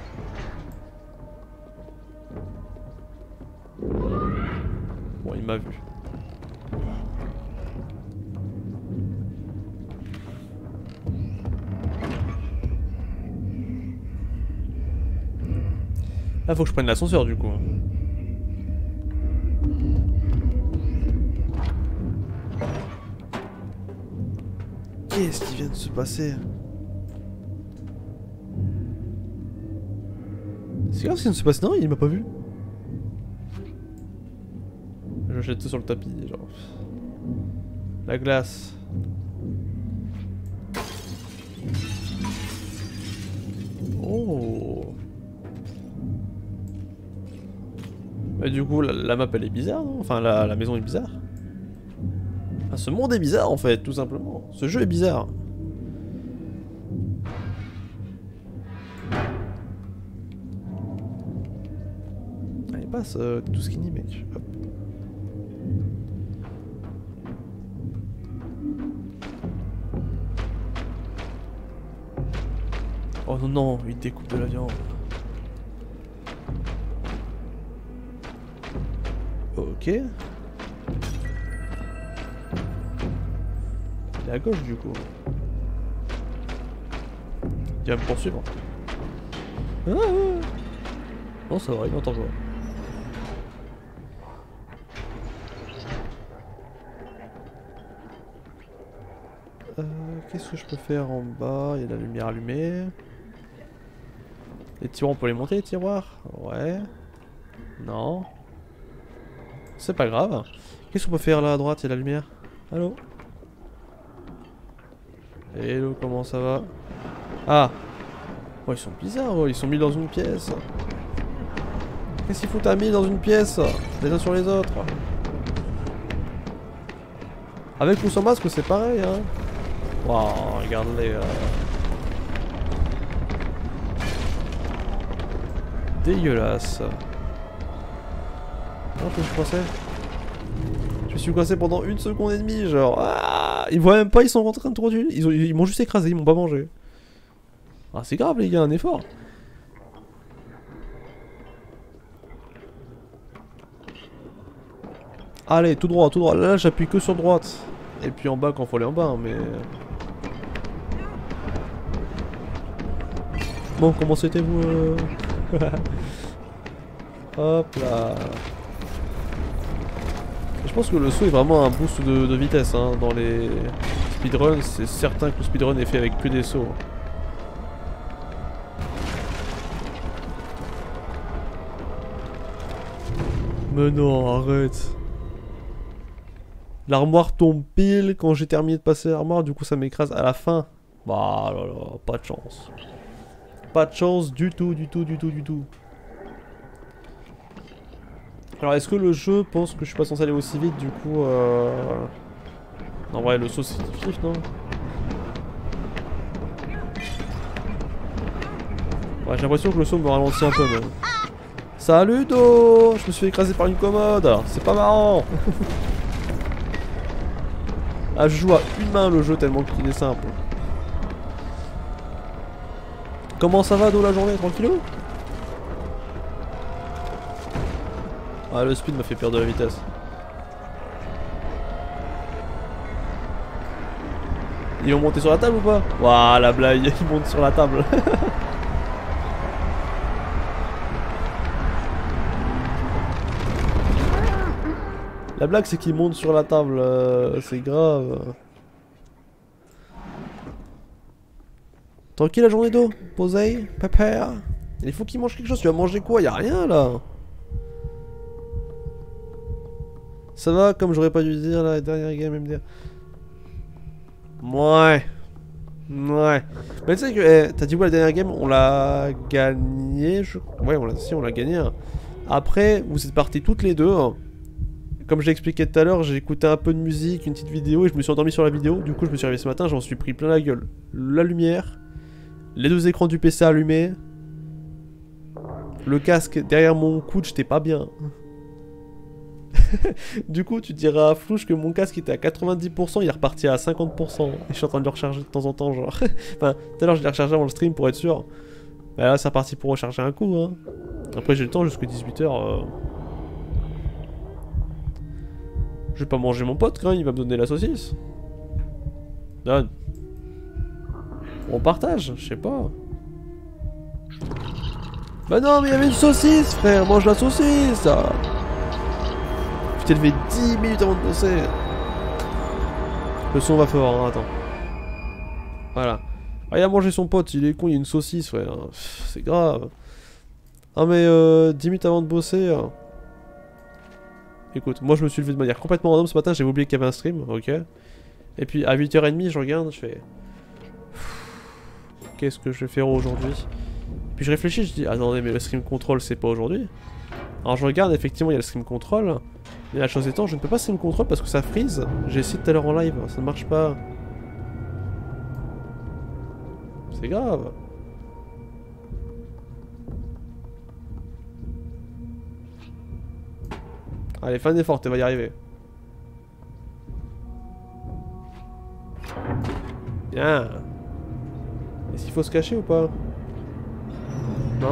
Bon, il m'a vu. Là, faut que je prenne l'ascenseur du coup. Qu'est-ce qui vient de se passer? C'est grave ce qui vient de se passer. Non, il m'a pas vu. Je jette ça sur le tapis, genre. La glace. Oh. Mais du coup, la, la map elle est bizarre, non? Enfin, la, la maison est bizarre. Ah, ce monde est bizarre en fait, tout simplement. Ce jeu est bizarre. passe euh, tout skinny mec. Hop. Oh non non, il découpe de la viande. Ok. Il est à gauche du coup. Il va me poursuivre. Ah, ah. Non ça va, il m'entend pas. Euh, Qu'est-ce que je peux faire en bas? Il y a la lumière allumée. Les tiroirs on peut les monter les tiroirs? Ouais. Non. C'est pas grave. Qu'est-ce qu'on peut faire là à droite? Il y a la lumière. Allô? Hello, comment ça va? Ah! Oh, ils sont bizarres, oh. Ils sont mis dans une pièce. Qu'est-ce qu'ils foutent à mis dans une pièce? Les uns sur les autres. Avec ou sans masque, c'est pareil, hein. Waouh, regarde-les. Euh... Dégueulasse. Non, que je pensais. Je me suis coincé pendant une seconde et demie, genre. Ah, ils voient même pas, ils sont en train de tourner. Ils ont, ils m'ont juste écrasé, ils m'ont pas mangé. Ah, c'est grave, les gars, un effort. Allez, tout droit, tout droit. Là, j'appuie que sur droite. Et puis en bas quand faut aller en bas, hein, mais. Bon, comment c'était vous euh... Hop là. Je pense que le saut est vraiment un boost de, de vitesse hein. Dans les speedruns. C'est certain que le speedrun est fait avec que des sauts. Mais non, arrête. L'armoire tombe pile quand j'ai terminé de passer l'armoire, du coup ça m'écrase à la fin. Bah là là, pas de chance. Pas de chance du tout, du tout, du tout, du tout. Alors est-ce que le jeu pense que je suis pas censé aller aussi vite du coup euh... Non ouais, le saut c'est kiff non? Ouais, j'ai l'impression que le saut me ralentit un peu même. Salut Do! Je me suis fait écraser par une commode, c'est pas marrant. Ah, je joue à une main le jeu tellement qu'il est simple. Comment ça va Do la journée? Tranquillou? Ah, le speed m'a fait perdre de la vitesse. Ils vont monter sur la table ou pas? Waouh, la blague, ils montent sur la table. La blague c'est qu'ils montent sur la table, euh, c'est grave. Tranquille la journée d'eau, posez, pépère. Il faut qu'il mange quelque chose, tu vas manger quoi? Y'a rien là. Ça va comme j'aurais pas dû dire la dernière game M D R. Ouais. Ouais. Mais tu sais que, eh, t'as dit quoi la dernière game? On l'a gagné, je... Ouais, on l'a si, on l'a gagné. Hein. Après, vous êtes partis toutes les deux. Hein. Comme j'ai expliqué tout à l'heure, j'ai écouté un peu de musique, une petite vidéo et je me suis endormi sur la vidéo. Du coup, je me suis réveillé ce matin, j'en suis pris plein la gueule. La lumière, les deux écrans du P C allumés, le casque derrière mon coude, j'étais pas bien. Du coup, tu diras à Flouche que mon casque était à quatre-vingt-dix pour cent, il est reparti à cinquante pour cent. Et je suis en train de le recharger de temps en temps, genre. Enfin, tout à l'heure, je l'ai rechargé avant le stream pour être sûr. Mais là, c'est reparti pour recharger un coup. Hein. Après, j'ai le temps jusqu'à dix-huit heures. Euh... Je vais pas manger mon pote quand il va me donner la saucisse. Donne. On partage, je sais pas. Bah non, mais il y avait une saucisse, frère. Mange la saucisse. Je t'ai levé dix minutes avant de bosser. Le son va fort, hein, attends. Voilà. Ah, il a mangé son pote, il est con, il y a une saucisse, frère. C'est grave. Ah, mais euh, dix minutes avant de bosser. Hein. Écoute, moi je me suis levé de manière complètement random ce matin, j'ai oublié qu'il y avait un stream, ok. Et puis à huit heures trente, je regarde, je fais... Qu'est-ce que je vais faire aujourd'hui? Puis je réfléchis, je dis, attendez, mais le stream control c'est pas aujourd'hui. Alors je regarde, effectivement il y a le stream control. Mais la chose étant, je ne peux pas stream control parce que ça freeze. J'ai essayé tout à l'heure en live, ça ne marche pas. C'est grave. Allez, fais un effort, tu vas y arriver. Bien. Est-ce qu'il faut se cacher ou pas? Non.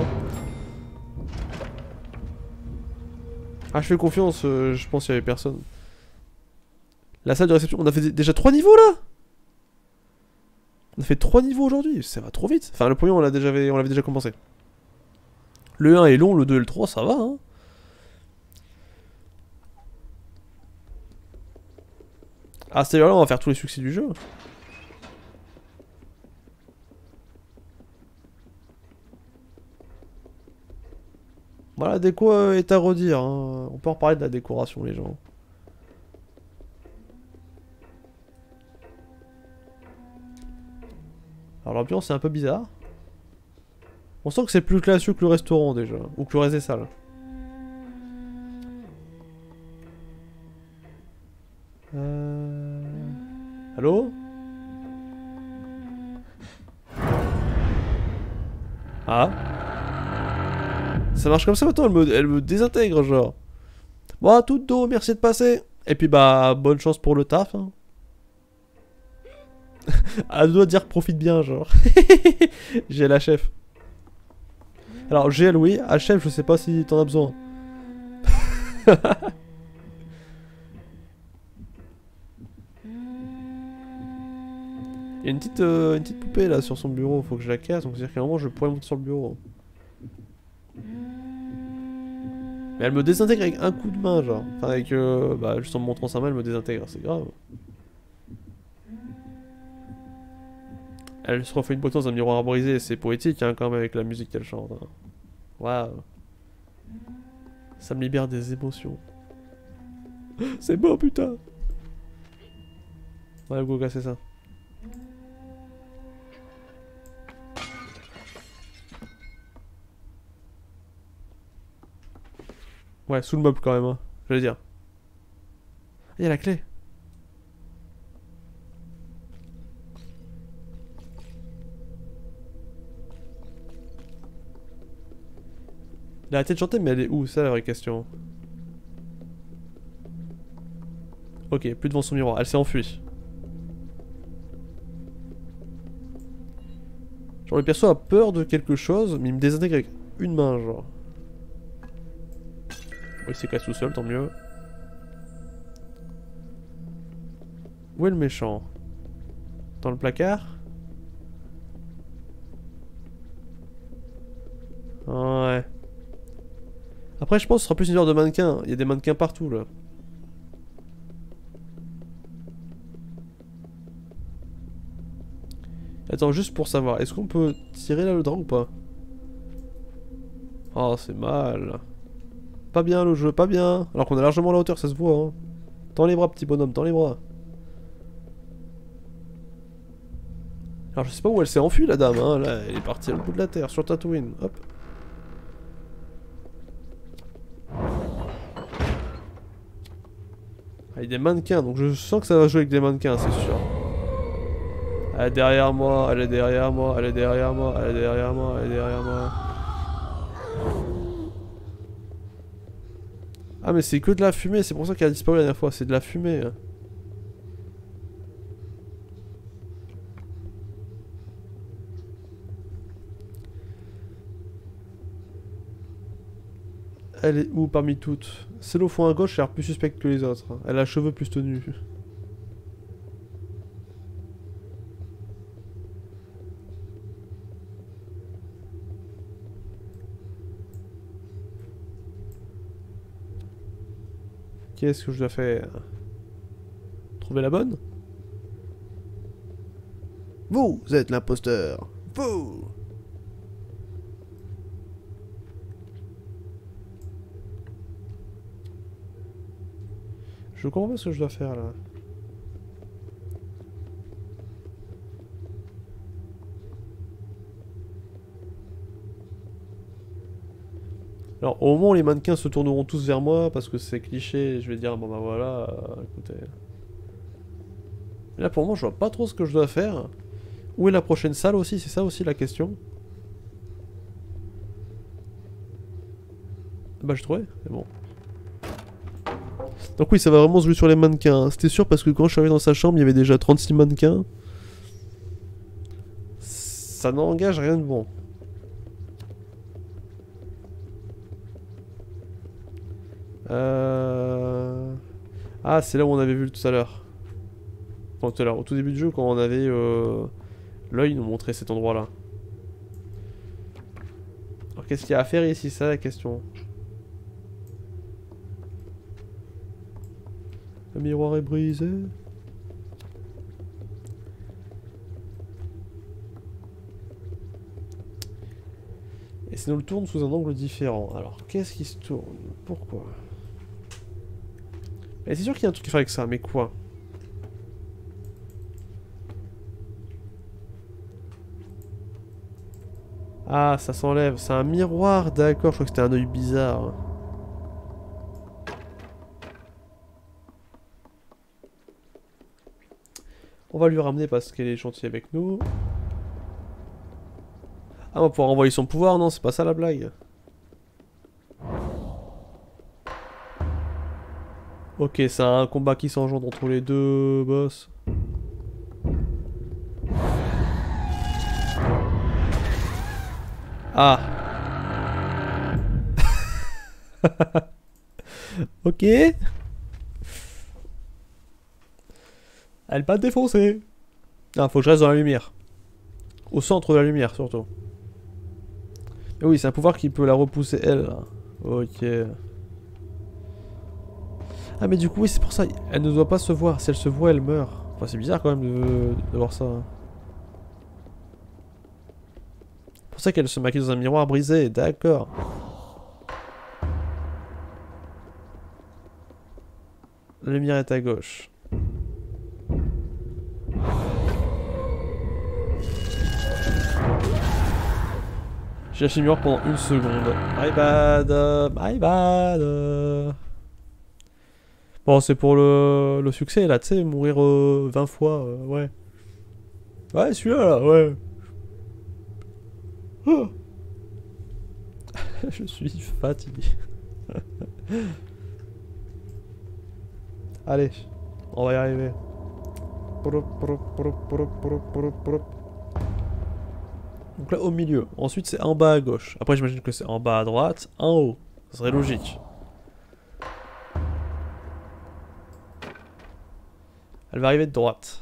Ah, je fais confiance, euh, je pense qu'il y avait personne. La salle de réception, on a fait déjà trois niveaux là. On a fait trois niveaux aujourd'hui, ça va trop vite. Enfin, le premier, on l'a déjà, on l'avait déjà commencé. Le un est long, le deux et le trois, ça va, hein. Ah, c'est là, on va faire tous les succès du jeu. Voilà, la déco est à redire, hein. On peut en reparler de la décoration, les gens. Alors l'ambiance est un peu bizarre. On sent que c'est plus classieux que le restaurant déjà, ou que le reste des salles. Euh... Allô? Ah? Ça marche comme ça maintenant, elle me, elle me désintègre genre. Bon, tout dos, merci de passer. Et puis bah, bonne chance pour le taf. Hein. Elle doit dire profite bien genre. J'ai la chef. Alors G L oui, H F je sais pas si t'en as besoin. Il y a une petite, euh, une petite poupée là sur son bureau, faut que je la casse, donc c'est-à-dire qu'à un moment je pourrais monter sur le bureau. Mais elle me désintègre avec un coup de main genre. Enfin avec, euh, bah juste en me montrant sa main elle me désintègre, c'est grave. Elle se refait une beauté dans un miroir brisé, c'est poétique hein, quand même avec la musique qu'elle chante. Hein. Waouh. Ça me libère des émotions. C'est beau putain. Ouais go casser ça. Ouais, sous le meuble quand même, hein. Je vais dire. Il y a la clé. Il a arrêté de chanter, mais elle est où? C'est la vraie question. Ok, plus devant son miroir. Elle s'est enfuie. Genre le perso a peur de quelque chose, mais il me désintègre avec une main, genre. Bon, il s'est cassé tout seul, tant mieux. Où est le méchant? Dans le placard? Ouais. Après, je pense que ce sera plus une histoire de mannequins. Il y a des mannequins partout, là. Attends, juste pour savoir, est-ce qu'on peut tirer là le drap ou pas? Oh, c'est mal. Pas bien le jeu, pas bien. Alors qu'on a largement la hauteur, ça se voit. Hein. Tends les bras, petit bonhomme, tends les bras. Alors je sais pas où elle s'est enfuie la dame, hein. Là, elle est partie à l'autre bout de la terre, sur Tatooine. Hop. Ah, il y a des mannequins, donc je sens que ça va jouer avec des mannequins, c'est sûr. Elle est derrière moi, elle est derrière moi, elle est derrière moi, elle est derrière moi, elle est derrière moi. Ah mais c'est que de la fumée, c'est pour ça qu'elle a disparu la dernière fois, c'est de la fumée. Elle est où parmi toutes? Celle au fond à gauche, elle a l'air plus suspecte que les autres. Elle a cheveux plus tenus. Qu'est-ce que je dois faire? Trouver la bonne? Vous êtes l'imposteur. Vous. Je comprends pas ce que je dois faire là. Alors au moment où les mannequins se tourneront tous vers moi parce que c'est cliché, je vais dire bon bah voilà, euh, écoutez. Mais là pour le moment je vois pas trop ce que je dois faire. Où est la prochaine salle aussi? C'est ça aussi la question. Bah j'ai trouvé, c'est bon. Donc oui, ça va vraiment se jouer sur les mannequins. Hein. C'était sûr parce que quand je suis arrivé dans sa chambre, il y avait déjà trente-six mannequins. Ça n'engage rien de bon. Euh... Ah, c'est là où on avait vu tout à l'heure. Enfin, tout à l'heure, au tout début du jeu, quand on avait euh... l'œil nous montrait cet endroit-là. Alors qu'est-ce qu'il y a à faire ici, c'est ça la question. Le miroir est brisé. Et ça nous le tourne sous un angle différent. Alors, qu'est-ce qui se tourne? Pourquoi? Et c'est sûr qu'il y a un truc à faire avec ça, mais quoi? Ah, ça s'enlève. C'est un miroir, d'accord. Je crois que c'était un œil bizarre. On va lui ramener parce qu'elle est gentille avec nous. Ah, on va pouvoir envoyer son pouvoir, non, c'est pas ça la blague. Ok, c'est un combat qui s'engendre entre les deux boss. Ah. Ok. Elle va te défoncer. Ah, faut que je reste dans la lumière. Au centre de la lumière, surtout. Mais oui, c'est un pouvoir qui peut la repousser, elle. Là. Ok. Ah, mais du coup, oui, c'est pour ça. Elle ne doit pas se voir. Si elle se voit, elle meurt. Enfin, c'est bizarre quand même de, de voir ça. C'est pour ça qu'elle se maquille dans un miroir brisé. D'accord. La lumière est à gauche. J'ai lâché le miroir pendant une seconde. My bad. My bad. Bon, c'est pour le, le succès, là, tu sais, mourir euh, vingt fois, euh, ouais. Ouais, celui-là, là, ouais. Oh. Je suis fatigué. Allez, on va y arriver. Donc là, au milieu. Ensuite, c'est en bas à gauche. Après, j'imagine que c'est en bas à droite, en haut. Ça serait logique. Elle va arriver de droite.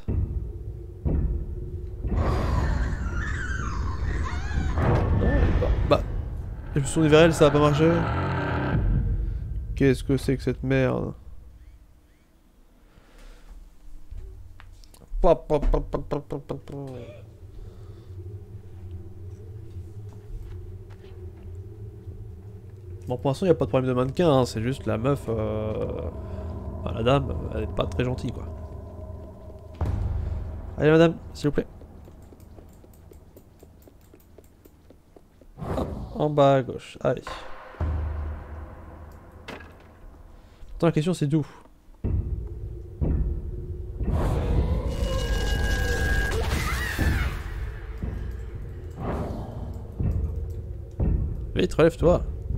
Bah, je me suis tourné vers elle, ça a pas marché. Qu'est-ce que c'est que cette merde? Bon, pour l'instant, il n'y a pas de problème de mannequin, hein, c'est juste la meuf... Euh... Enfin, la dame, elle est pas très gentille, quoi. Allez, madame, s'il vous plaît. Hop, en bas à gauche, allez. Attends, la question, c'est d'où? Vite, relève-toi.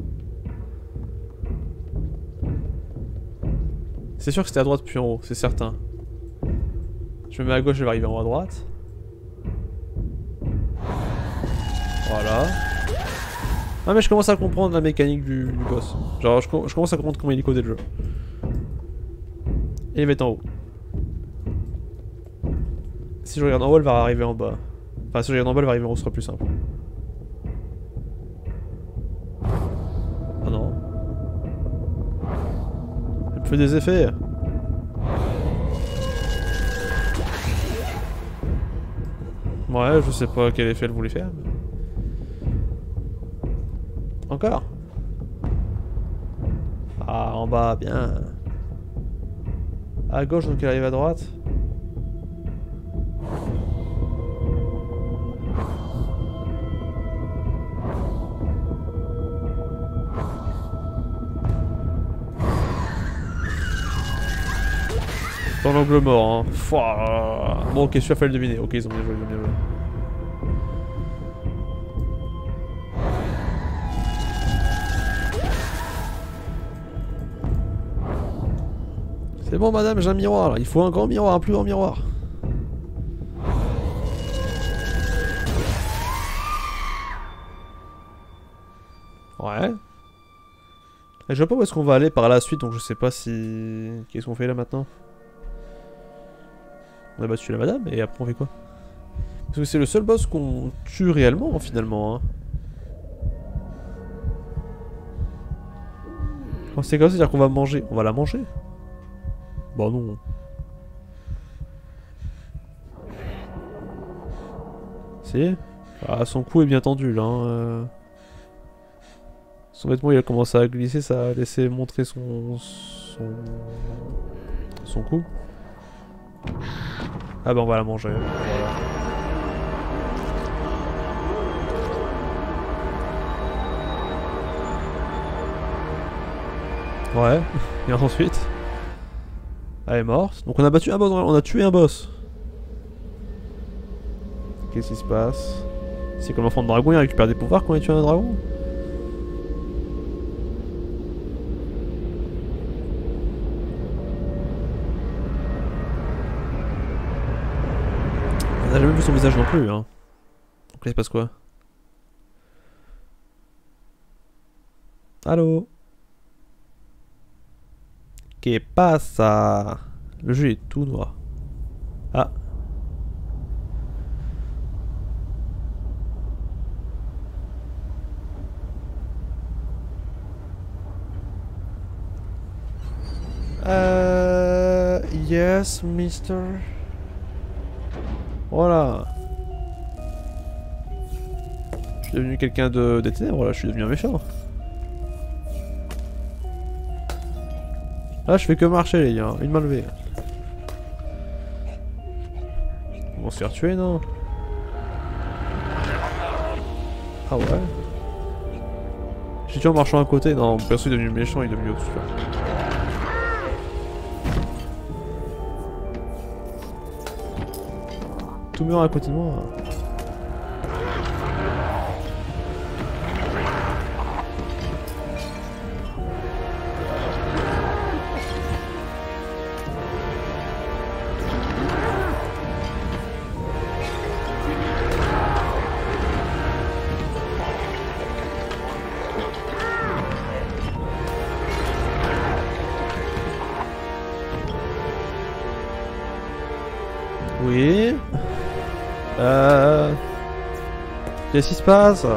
C'est sûr que c'était à droite puis en haut, c'est certain. Je me mets à gauche, je vais arriver en haut à droite. Voilà. Ah mais je commence à comprendre la mécanique du, du boss. Genre je, je commence à comprendre comment il est codé le jeu. Et il va être en haut. Si je regarde en haut, elle va arriver en bas. Enfin si je regarde en bas, elle va arriver en haut, ce sera plus simple. Ah non. Elle me fait des effets. Ouais, je sais pas quel effet elle voulait faire. Encore? Ah, en bas, bien. À gauche, donc elle arrive à droite. Dans l'angle mort, hein. Fouah. Bon, ok, celui-là fallait le deviner. Ok, ils ont bien joué, ils ont bien joué. C'est bon madame, j'ai un miroir là. Il faut un grand miroir, un plus grand miroir. Ouais. Et je vois pas où est-ce qu'on va aller par la suite, donc je sais pas si... Qu'est-ce qu'on fait là maintenant? On a battu la madame, et après on fait quoi? Parce que c'est le seul boss qu'on tue réellement, finalement. Hein. Quand c'est comme ça, c'est-à-dire qu'on va manger. On va la manger? Bon non. Si. Ah, son cou est bien tendu là. Hein. Euh... Son vêtement il a commencé à glisser, ça a laissé montrer son... son... son cou. Ah bah on va la manger. Voilà. Ouais. Et ensuite... Elle est morte. Donc on a battu un boss, on a tué un boss. Qu'est-ce qui se passe? C'est comme l'enfant de dragon, il récupère des pouvoirs quand il tue un dragon? On n'a jamais vu son visage non plus, hein. Donc là il se passe quoi? Allô? Qu'est-ce qui passe? Le jeu est tout noir. Ah. Euh... Yes, mister. Voilà. Je suis devenu quelqu'un de... des ténèbres, là. Je suis devenu un méchant. Là, je fais que marcher, les gars. Une main levée. On va se faire tuer, non? Ah ouais? J'ai tué en marchant à côté. Non, mon perso est devenu méchant, il est devenu obscur. Tout meurt à côté de moi. Oui. Euh... Qu'est-ce qui se passe?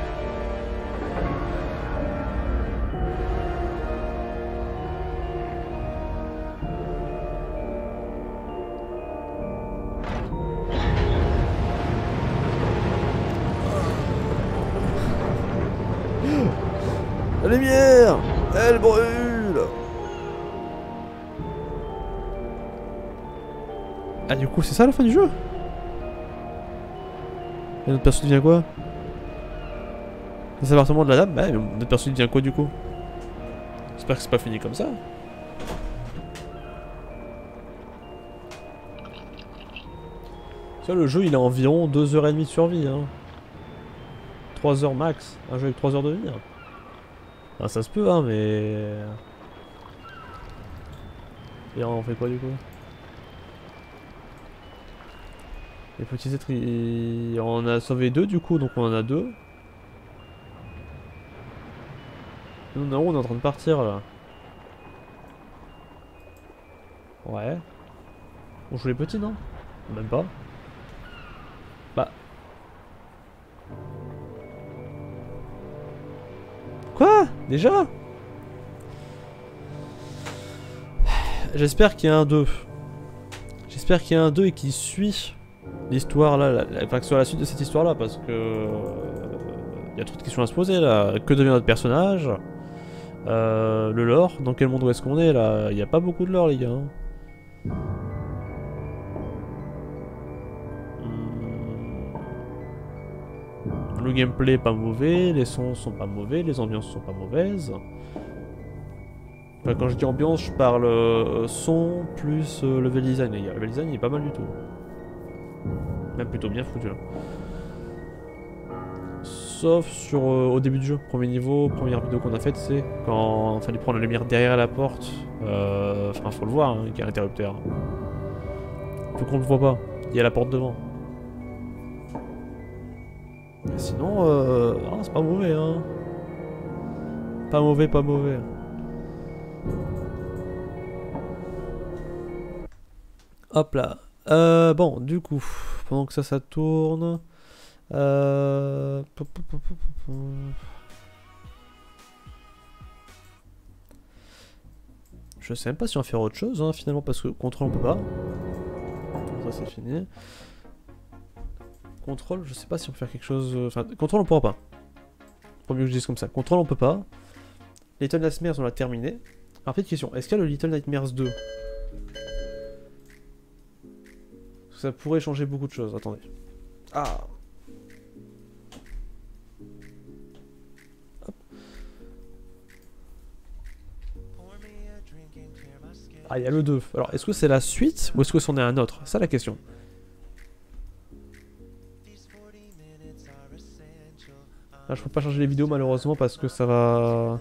La lumière! Elle brûle! Ah du coup c'est ça la fin du jeu? Et notre perso devient quoi? C'est l'appartement de la dame? Bah mais notre perso devient quoi du coup? J'espère que c'est pas fini comme ça. Ça le jeu il a environ deux heures trente de survie hein. trois heures max. Un jeu avec trois heures de vie. Hein. Ah, ça se peut hein mais... Et on fait quoi du coup? Les petits êtres, ils... on a sauvé deux du coup, donc on en a deux. Nous, non, on est en train de partir là. Ouais. On joue les petits, non? Même pas. Bah. Quoi? Déjà? J'espère qu'il y a un deux. J'espère qu'il y a un deux et qu'il suit l'histoire là, la, la, enfin que ce soit la suite de cette histoire là, parce que... Il euh, y a trop de questions à se poser là. Que devient notre personnage? euh, Le lore, dans quel monde est-ce qu'on est là? Il n'y a pas beaucoup de lore les gars. Hein. Hmm. Le gameplay est pas mauvais, les sons sont pas mauvais, les ambiances sont pas mauvaises. Enfin, quand je dis ambiance, je parle euh, son plus euh, level design les gars. Le level design il est pas mal du tout. Même plutôt bien foutu là. Sauf sur euh, au début du jeu, premier niveau, première vidéo qu'on a faite, c'est quand il fallait prendre la lumière derrière la porte Euh, enfin, faut le voir, hein, qu'il y a l'interrupteur. Faut qu'on le voit pas. Il y a la porte devant. Mais sinon, euh... ah, c'est pas mauvais, hein. Pas mauvais, pas mauvais. Hop là. Euh, bon, du coup, pendant que ça, ça tourne... Euh... Je sais même pas si on va faire autre chose, hein, finalement, parce que contrôle on peut pas. Ça c'est fini. Contrôle, je sais pas si on peut faire quelque chose... Enfin, contrôle on pourra pas. Faut mieux que je dise comme ça. Contrôle on peut pas. Little Nightmares on l'a terminé. Alors petite question, est-ce qu'il y a le Little Nightmares deux? Parce que ça pourrait changer beaucoup de choses, attendez. Ah. Hop. Ah, il y a le deux. Alors, est-ce que c'est la suite ou est-ce que c'en est un autre? C'est ça la question. Là, je peux pas changer les vidéos malheureusement parce que ça va...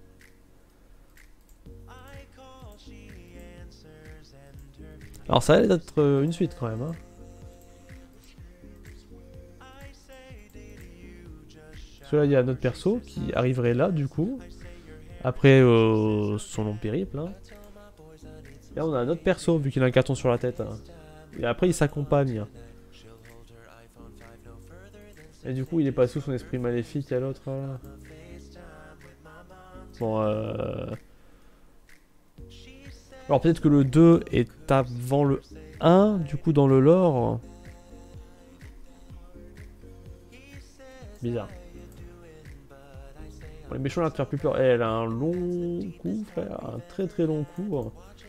Alors ça allait d'être euh, une suite quand même. Hein. Parce que là il y a notre perso qui arriverait là du coup. Après euh, son long périple. Hein. Et là on a un autre perso vu qu'il a un carton sur la tête. Hein. Et après il s'accompagne. Et du coup il est pas sous son esprit maléfique à l'autre. Hein. Bon euh... Alors peut-être que le deux est avant le un, du coup dans le lore. Bizarre. Bon, les méchants là te faire plus peur. Eh, elle a un long coup, frère. Un très très long coup.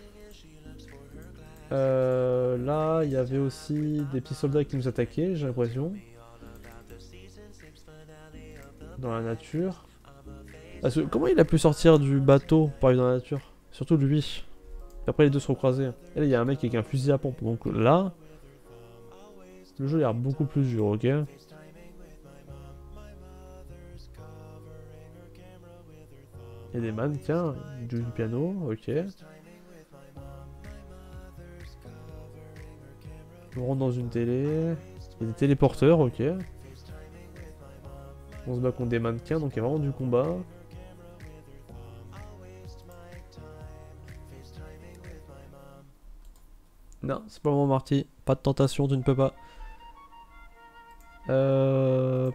Euh, là, il y avait aussi des petits soldats qui nous attaquaient, j'ai l'impression. Dans la nature. Parce que, comment il a pu sortir du bateau pour aller dans la nature? Surtout lui. Et après les deux sont croisés. Et là il y a un mec avec un fusil à pompe. Donc là, le jeu a l'air beaucoup plus dur, ok? Il y a des mannequins, du piano, ok. On rentre dans une télé. Il y a des téléporteurs, ok. On se bat contre des mannequins, donc il y a vraiment du combat. Non, c'est pas le moment Marty. Pas de tentation, tu ne peux pas. Euh...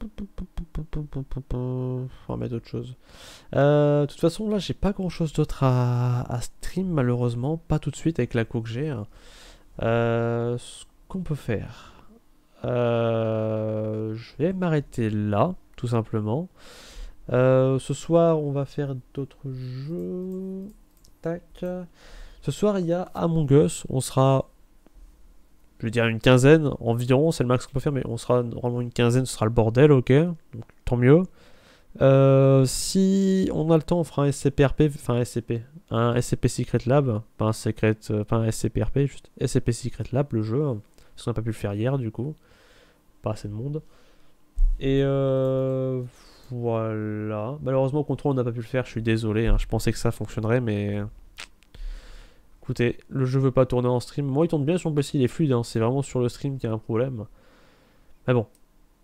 On va mettre autre chose. Euh, de toute façon, là, j'ai pas grand chose d'autre à... à stream, malheureusement. Pas tout de suite avec la co que j'ai. Euh... Ce qu'on peut faire. Euh... Je vais m'arrêter là, tout simplement. Euh, ce soir, on va faire d'autres jeux. Tac. Ce soir, il y a Among Us. On sera, je veux dire, une quinzaine environ. C'est le max qu'on peut faire, mais on sera normalement une quinzaine. Ce sera le bordel, ok. Donc, tant mieux. Euh, si on a le temps, on fera un S C P R P. Enfin, S C P. Un S C P Secret Lab. Pas un, secret, pas un S C P R P, juste S C P Secret Lab, le jeu. Parce qu'on n'a pas pu le faire hier, du coup. Pas assez de monde. Et euh, voilà. Malheureusement, au contrôle, on n'a pas pu le faire. Je suis désolé. Hein. Je pensais que ça fonctionnerait, mais... Écoutez, le jeu veut pas tourner en stream. Moi, il tourne bien sur mon P C, il est fluide. Hein. C'est vraiment sur le stream qu'il y a un problème. Mais bon.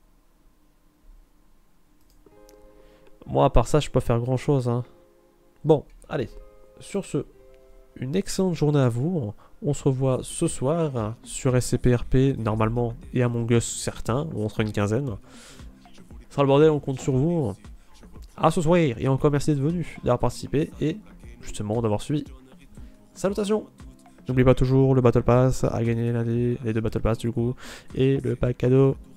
Moi, à part ça, je peux pas faire grand chose. Hein. Bon, allez. Sur ce, une excellente journée à vous. On se revoit ce soir sur S C P R P, normalement, et Among Us, certains. On sera une quinzaine. Ce sera le bordel, on compte sur vous. À ce soir, et encore merci d'être venu, d'avoir participé, et justement d'avoir suivi. Salutations! N'oubliez pas toujours le Battle Pass à gagner l'un des les deux Battle Pass du coup, et le pack cadeau.